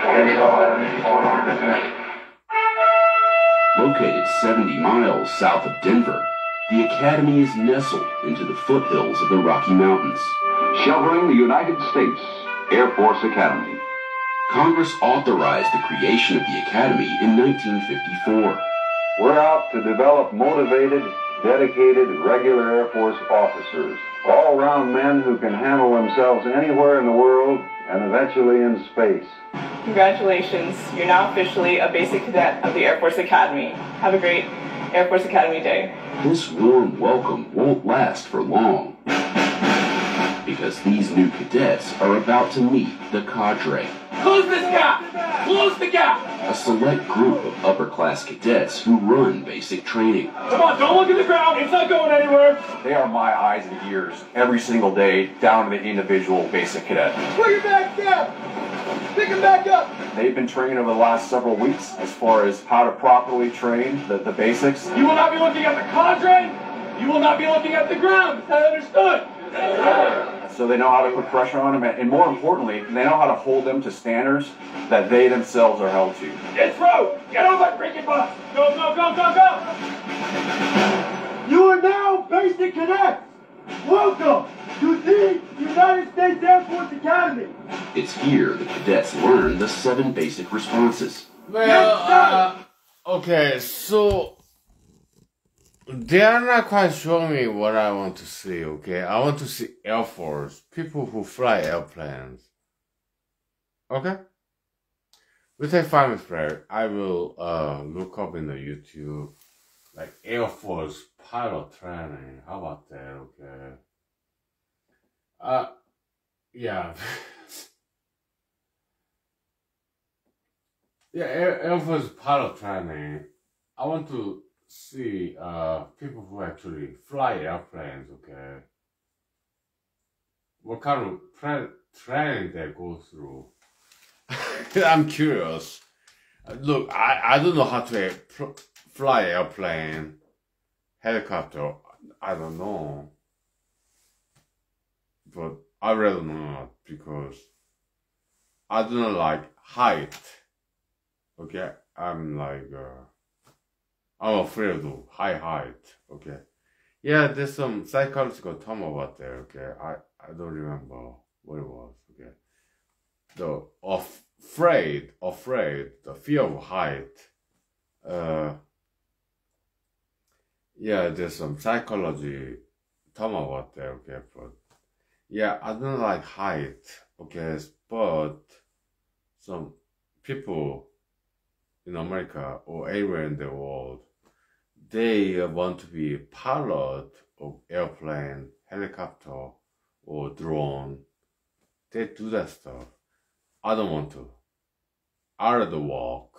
Located 70 miles south of Denver, the Academy is nestled into the foothills of the Rocky Mountains. Sheltering the United States Air Force Academy. Congress authorized the creation of the Academy in 1954. We're out to develop motivated, dedicated, regular Air Force officers. All-round men who can handle themselves anywhere in the world and eventually in space. Congratulations, you're now officially a basic cadet of the Air Force Academy. Have a great Air Force Academy Day. This warm welcome won't last for long, because these new cadets are about to meet the cadre. Close this gap! Close the gap! A select group of upper-class cadets who run basic training. Come on, don't look at the ground. It's not going anywhere. They are my eyes and ears every single day, down to the individual basic cadet. Put your back down! Pick him back up! They've been trained over the last several weeks as far as how to properly train the basics. You will not be looking at the cadre. You will not be looking at the ground. Is that understood? Yes, sir. So they know how to put pressure on them, and more importantly, they know how to hold them to standards that they themselves are held to. Get through! Get on my freaking bus! Go, go, go, go, go! You are now basic cadets! Welcome to the United States Air Force Academy! It's here the cadets learn the 7 basic responses. Well, okay, so they are not quite showing me what I want to see, okay? I want to see Air Force, people who fly airplanes. Okay? With a 5 minute break, I will look up in the YouTube, like Air Force pilot training. How about that, okay? Yeah. Yeah, Air Force pilot training. I want to see people who actually fly airplanes, okay? What kind of training they go through. I'm curious. Look, I don't know how to fly airplane, helicopter, I don't know. But I really not, because I don't like height. Okay, I'm like, I'm afraid of high height, okay? Yeah, there's some psychological term about that, okay? I don't remember what it was, okay? The afraid, the fear of height. Yeah, there's some psychology term about that, okay, but yeah, I don't like height, okay, but some people in America or anywhere in the world, they want to be pilot of airplane, helicopter, or drone. They do that stuff. I don't want to. I'd rather walk.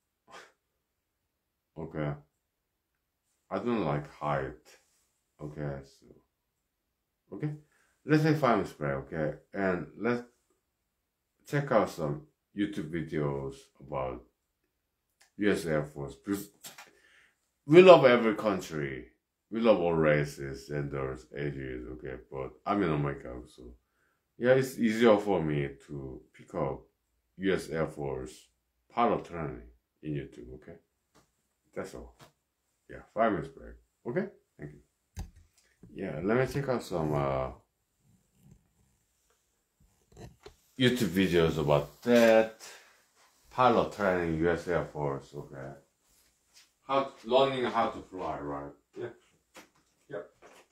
Okay. I don't like height. Okay, so okay. Let's say 5 minutes break, okay? And let's check out some YouTube videos about US Air Force. Because we love every country. We love all races, genders, ages, okay? But I'm in America, so yeah, it's easier for me to pick up US Air Force pilot training in YouTube, okay? That's all. Yeah, 5 minutes break. Okay? Thank you. Yeah, let me check out some YouTube videos about that. Pilot training US Air Force, okay? Learning how to fly, right? Yeah. Yep.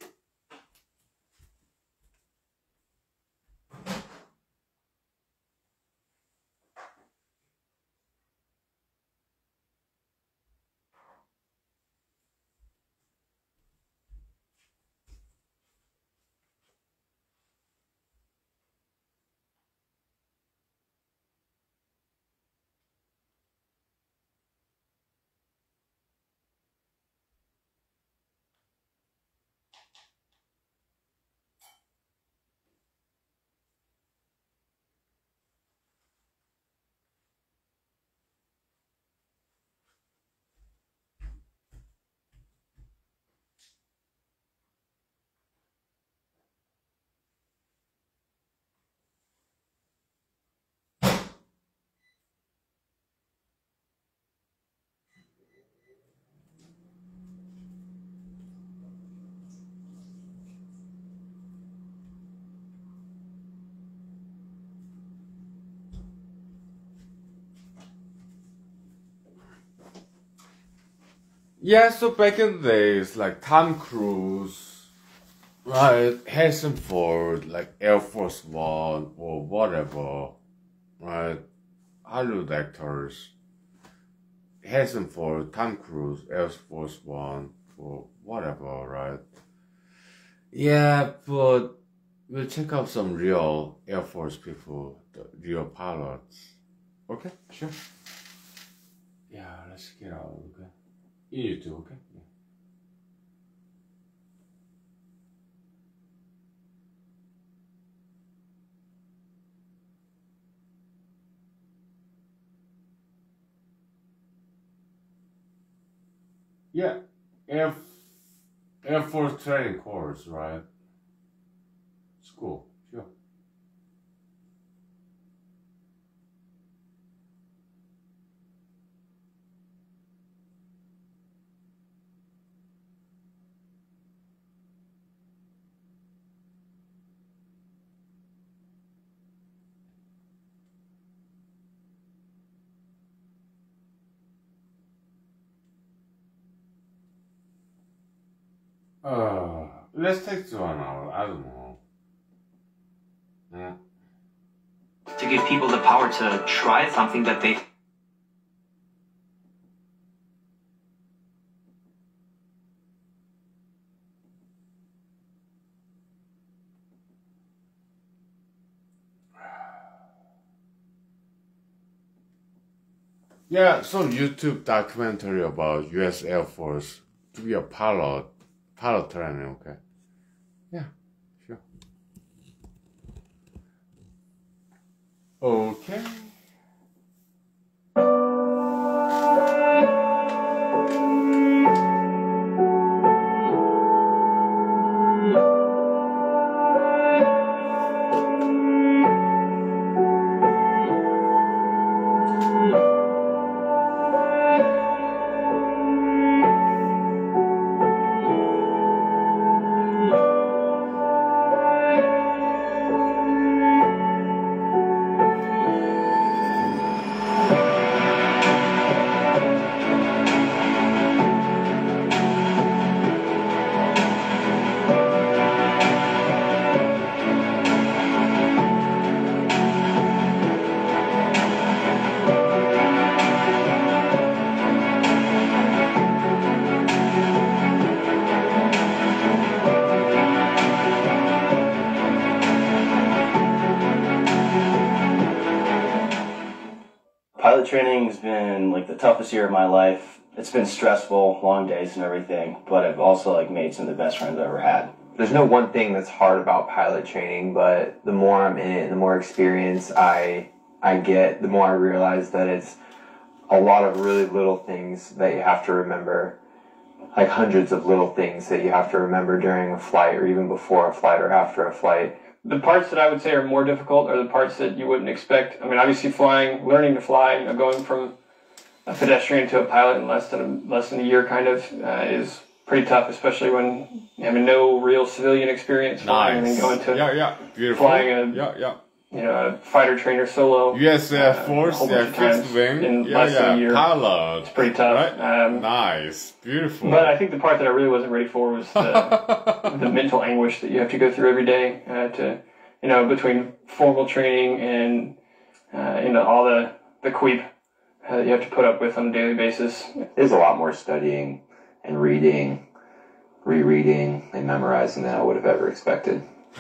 Yeah, so back in the days, like Tom Cruise, right, Harrison Ford, like Air Force One or whatever, right, Hollywood actors, Harrison Ford, Tom Cruise, Air Force One or whatever, right? Yeah, but we'll check out some real Air Force people, the real pilots. Okay, sure. Yeah, let's get out, okay? You too, okay? Yeah. Yeah, Air Force training course, right? School, sure. Let's take 1 hour, I don't know. Yeah. To give people the power to try something that they... Yeah, some YouTube documentary about US Air Force to be a pilot training, okay? Yeah, sure. Okay. Pilot training has been like the toughest year of my life. It's been stressful, long days and everything, but I've also like made some of the best friends I've ever had. There's no one thing that's hard about pilot training, but the more I'm in it, the more experience I get, the more I realize that it's a lot of really little things that you have to remember, like hundreds of little things that you have to remember during a flight or even before a flight or after a flight. The parts that I would say are more difficult are the parts that you wouldn't expect. I mean, obviously flying, learning to fly, going from a pedestrian to a pilot in less than a year kind of is pretty tough, especially when you have no real civilian experience flying and then going to flying a fighter trainer solo. US Air Force, fixed wing, in less than a year. Pilot. It's pretty tough. Right? Nice, beautiful. But I think the part that I really wasn't ready for was the mental anguish that you have to go through every day between formal training and all the queep that you have to put up with on a daily basis. There's a lot more studying and reading, rereading, and memorizing than I would have ever expected.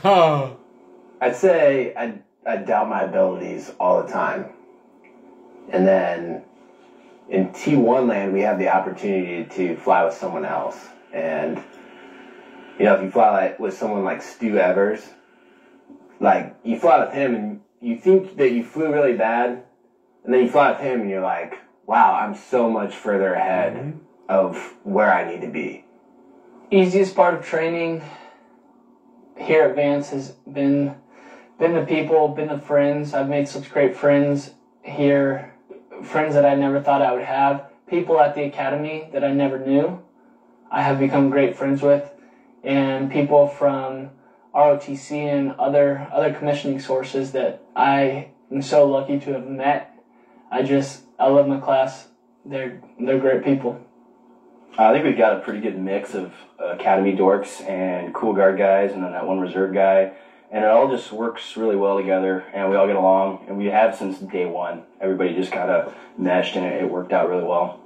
I'd say I doubt my abilities all the time. And then in T1 land, we have the opportunity to fly with someone else. And, if you fly with someone like Stu Evers, like, you fly with him and you think that you flew really bad, and then you fly with him and you're like, wow, I'm so much further ahead of where I need to be. Easiest part of training here at Vance has been the people, been the friends. I've made such great friends here, friends that I never thought I would have. People at the academy that I never knew, I have become great friends with, and people from ROTC and other commissioning sources that I am so lucky to have met. I love my class. They're great people. I think we've got a pretty good mix of academy dorks and cool guard guys, and then that one reserve guy. And it all just works really well together, and we all get along, and we have since day one. Everybody just kind of meshed, and it worked out really well.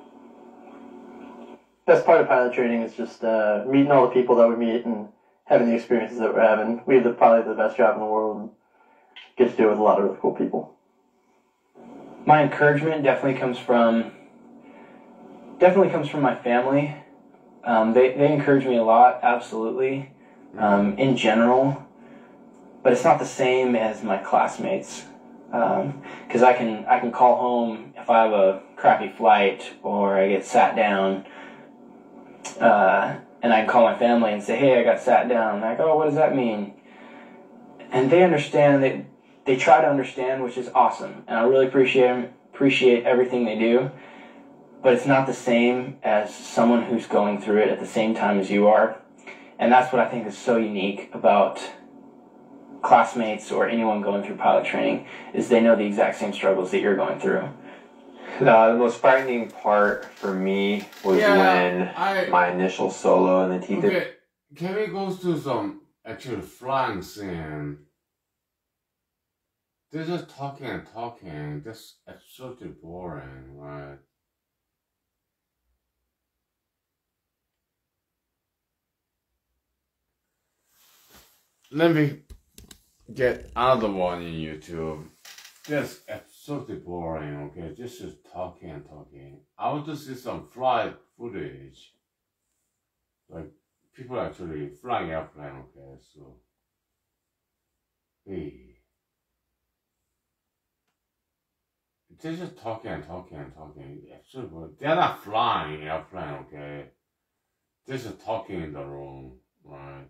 Best part of pilot training is just meeting all the people that we meet and having the experiences that we're having. We have probably the best job in the world and get to do it with a lot of really cool people. My encouragement definitely comes from my family. They encourage me a lot, absolutely, in general. But it's not the same as my classmates, because I can call home if I have a crappy flight or I get sat down, and I can call my family and say, hey, I got sat down. They're like, oh, what does that mean? And they understand. They try to understand, which is awesome, and I really appreciate everything they do. But it's not the same as someone who's going through it at the same time as you are, and that's what I think is so unique about classmates or anyone going through pilot training, is they know the exact same struggles that you're going through. The most frightening part for me was when my initial solo in the T-30. Okay, can we go to some actual flying scene? They're just talking and talking. That's absolutely boring, right? Let me get another one in YouTube. That's absolutely boring, okay? This is talking and talking. I want to see some flight footage. Like, people actually flying airplane, okay? So, hey. They're just talking and talking and talking. Absolutely boring. They're not flying airplane, okay? They're just talking in the room, right?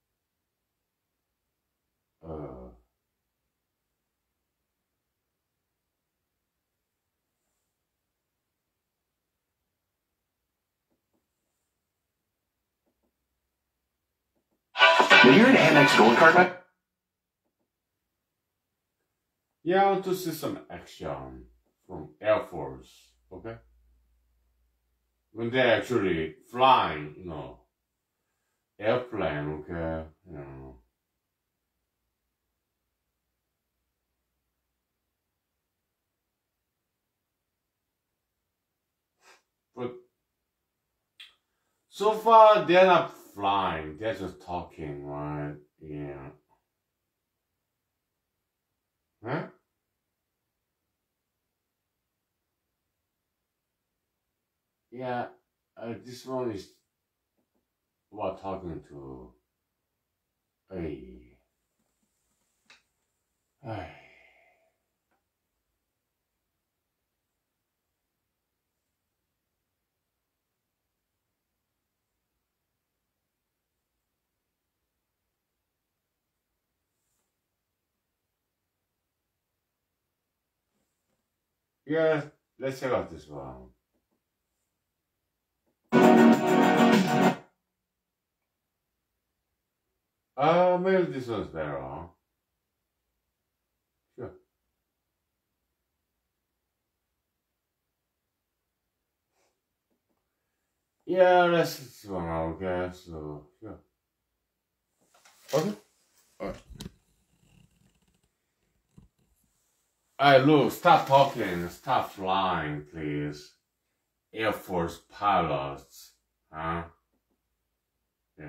Now you're an Amex Gold Card, right? Yeah, I want to see some action from Air Force, okay? When they're actually flying, airplane, okay? But so far, they're not flying. They're just talking, right? Yeah. Huh? Yeah, this one is about talking to a. Yeah, let's check out this one. Maybe this one's better, huh? Sure. Yeah, let's this one out, okay, so, sure. Okay. Alright. Alright, look, stop talking, stop flying, please. Air Force pilots, huh? Yeah.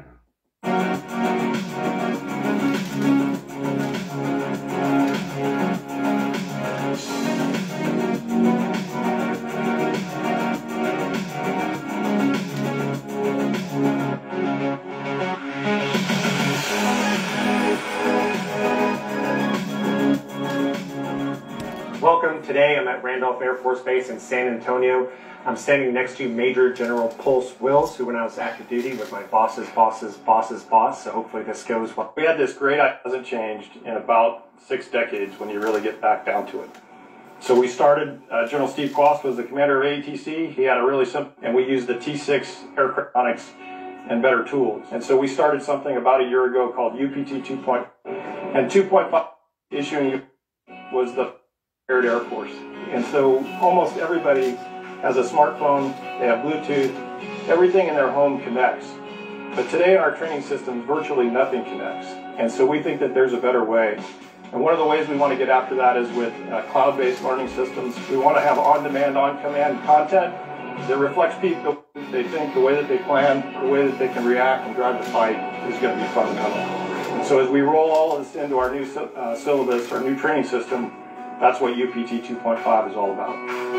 Welcome. Today I'm at Randolph Air Force Base in San Antonio. I'm standing next to Major General Pulse Wills, who went out active duty with my boss's boss's boss's boss, so hopefully this goes well. We had this great idea that hasn't changed in about 6 decades when you really get back down to it. So we started, General Steve Quast was the commander of AETC. He had a really simple, and we used the T6 aircraft and better tools. And so we started something about a year ago called UPT 2.0, and 2.5 issuing was the Air Force. And so almost everybody has a smartphone, they have Bluetooth, everything in their home connects. But today in our training systems, virtually nothing connects. And so we think that there's a better way. And one of the ways we want to get after that is with cloud-based learning systems. We want to have on-demand, on-command content that reflects people, they think, the way that they plan, the way that they can react and drive the fight is going to be fundamental. And so as we roll all of this into our new syllabus, our new training system, that's what UPT 2.5 is all about.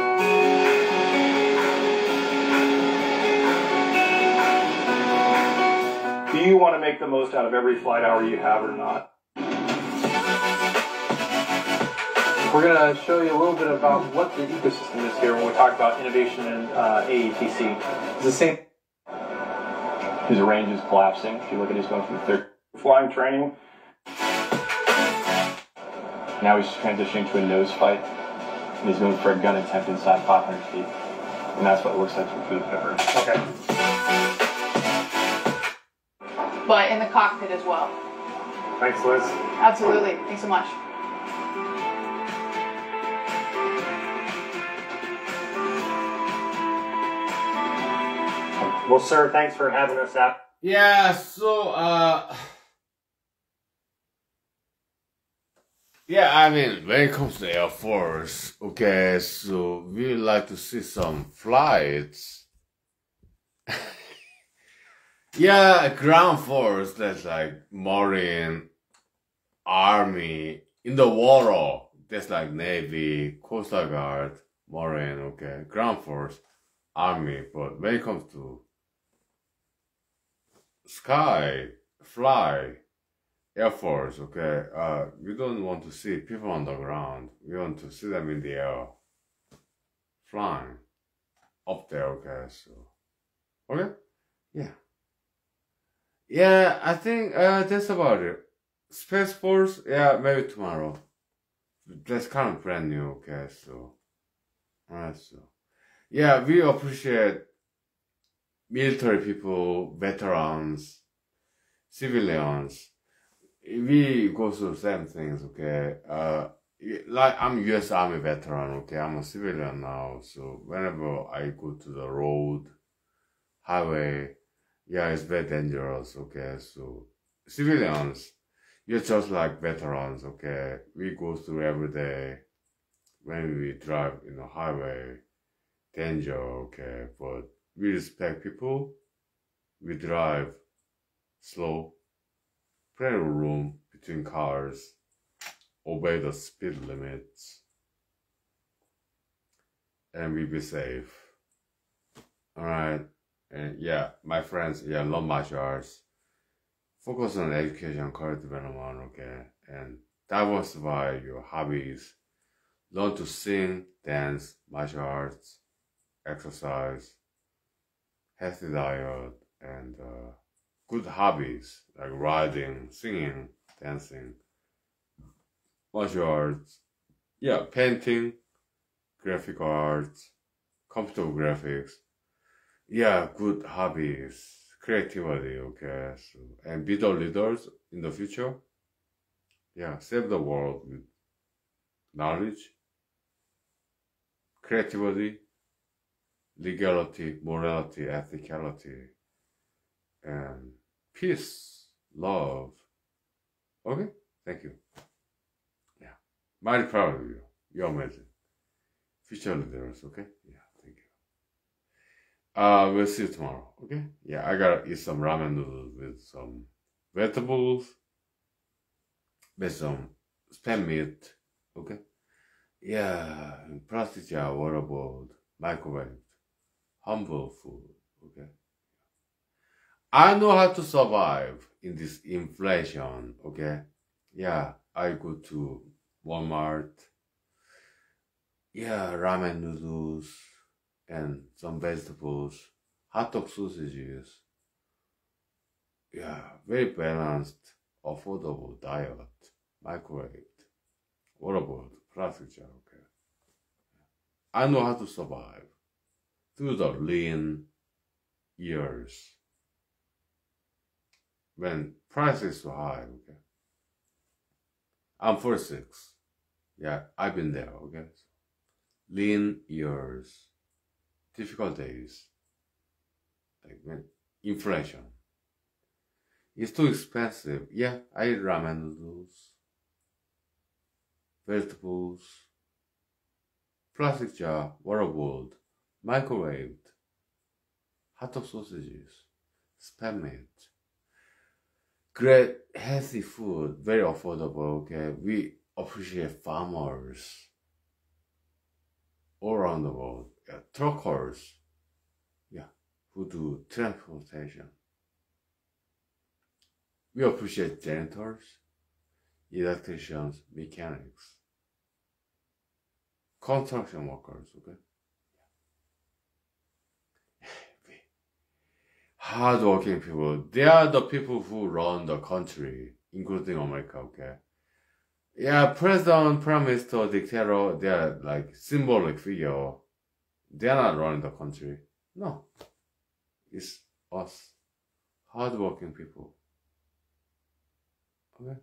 Do you want to make the most out of every flight hour you have or not? We're going to show you a little bit about what the ecosystem is here when we talk about innovation in AETC. It's the same. His range is collapsing. If you look at his going from 30 flying training. Now he's transitioning to a nose fight, and he's moving for a gun attempt inside 500 feet. And that's what it looks like with Blue Pepper. Okay. But in the cockpit as well. Thanks, Liz. Absolutely. Thanks so much. Well, sir, thanks for having us out. Yeah, so, yeah, I mean, when it comes to Air Force, okay, so we like to see some flights. Yeah, ground force, that's like Marine, Army, in the water, that's like Navy, Coastal Guard, Marine, okay, ground force, Army, but when it comes to sky, fly, Air Force, okay, we don't want to see people on the ground. We want to see them in the air, flying, up there, okay, so, okay, yeah. Yeah, I think, that's about it. Space Force, yeah, maybe tomorrow. That's kind of brand new, okay, so, alright, so, yeah, we appreciate military people, veterans, civilians. We go through the same things, okay? Like, I'm US Army veteran, okay? I'm a civilian now, so whenever I go to the road, highway, yeah, it's very dangerous, okay? So, civilians, you're just like veterans, okay? We go through every day when we drive in the highway, danger, okay? But we respect people, we drive slow, plenty of room between cars, obey the speed limits, and we be safe. Alright. And yeah, my friends, yeah, love martial arts. Focus on education, career development, okay? And diversify your hobbies. Learn to sing, dance, martial arts, exercise, healthy diet, and good hobbies like riding, singing, dancing, martial arts, yeah, painting, graphic arts, computer graphics, yeah, good hobbies, creativity, okay, so, and be the leaders in the future, yeah, save the world with knowledge, creativity, legality, morality, ethicality, and peace, love. Okay, thank you. Yeah, mighty proud of you. You're amazing. Future leaders, okay? Yeah, thank you. We'll see you tomorrow, okay? Yeah, I gotta eat some ramen noodles with some vegetables, with some spam meat, okay? Yeah, plastic jar, water boiled, microwave, humble food, okay? I know how to survive in this inflation, okay? Yeah, I go to Walmart, yeah, ramen noodles, and some vegetables, hot dog sausages. Yeah, very balanced, affordable diet, microwaved, water boiled, plastic jar, okay? I know how to survive through the lean years when price is so high, okay? I'm 46. Yeah, I've been there, okay? Lean years, difficult days, like when inflation. It's too expensive. Yeah, I eat ramen noodles, vegetables, plastic jar, water boiled, microwaved, hot dog sausages, spam meat. Great healthy food, very affordable, okay? We appreciate farmers all around the world. Yeah, truckers, yeah, who do transportation. We appreciate janitors, electricians, mechanics, construction workers, okay? Hardworking people, they are the people who run the country, including America, okay? Yeah, president, prime minister, dictator, they are like symbolic figure. They are not running the country. No. It's us, hardworking people. Okay?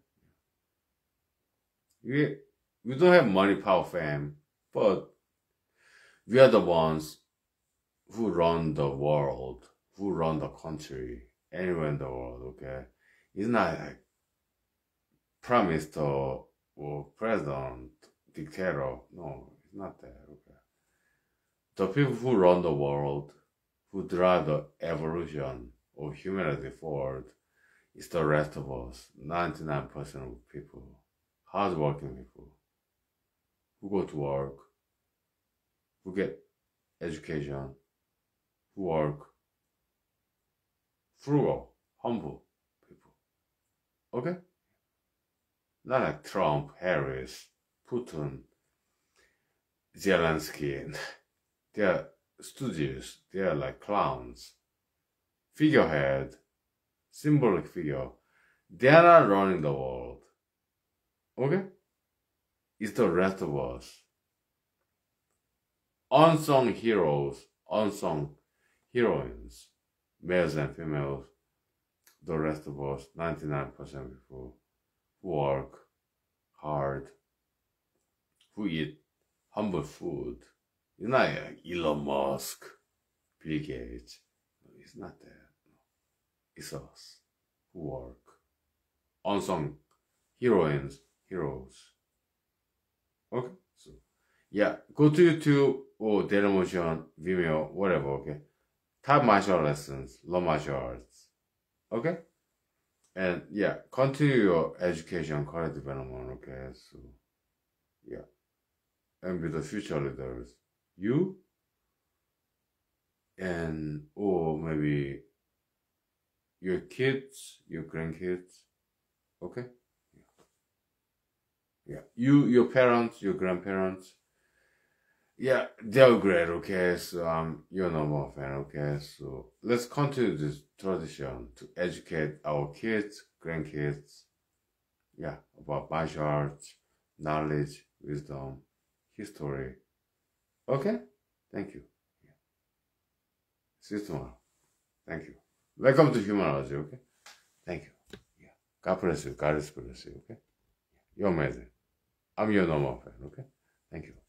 We don't have money, power, fame, but we are the ones who run the world, who run the country, anywhere in the world, okay? It's not like prime minister or president, dictator. No, it's not that, okay? The people who run the world, who drive the evolution of humanity forward, is the rest of us, 99% of people, hardworking people, who go to work, who get education, who work, frugal, humble people. Okay? Not like Trump, Harris, Putin, Zelensky. They are stooges. They are like clowns. Figurehead, symbolic figure. They are not running the world. Okay? It's the rest of us. Unsung heroes, unsung heroines, males and females, the rest of us, 99% people who work hard, who eat humble food. It's not like Elon Musk, Bill Gates. It's not that. It's us who work. Unsung heroines, heroes. Okay? So, yeah, go to YouTube or Dailymotion, Vimeo, whatever, okay? Top martial lessons, love martial arts. Okay? And yeah, continue your education, career development, okay? So, yeah. And be the future leaders. You and or maybe your kids, your grandkids. Okay? Yeah. Your parents, your grandparents. Yeah, they're great, okay? So you're no more fan, okay? So let's continue this tradition to educate our kids, grandkids, yeah, about martial arts, knowledge, wisdom, history. Okay? Thank you. Yeah. See you tomorrow. Thank you. Welcome to Humanology, okay? Thank you. Yeah. God bless you. God bless you, okay? You're amazing. I'm your normal fan, okay? Thank you.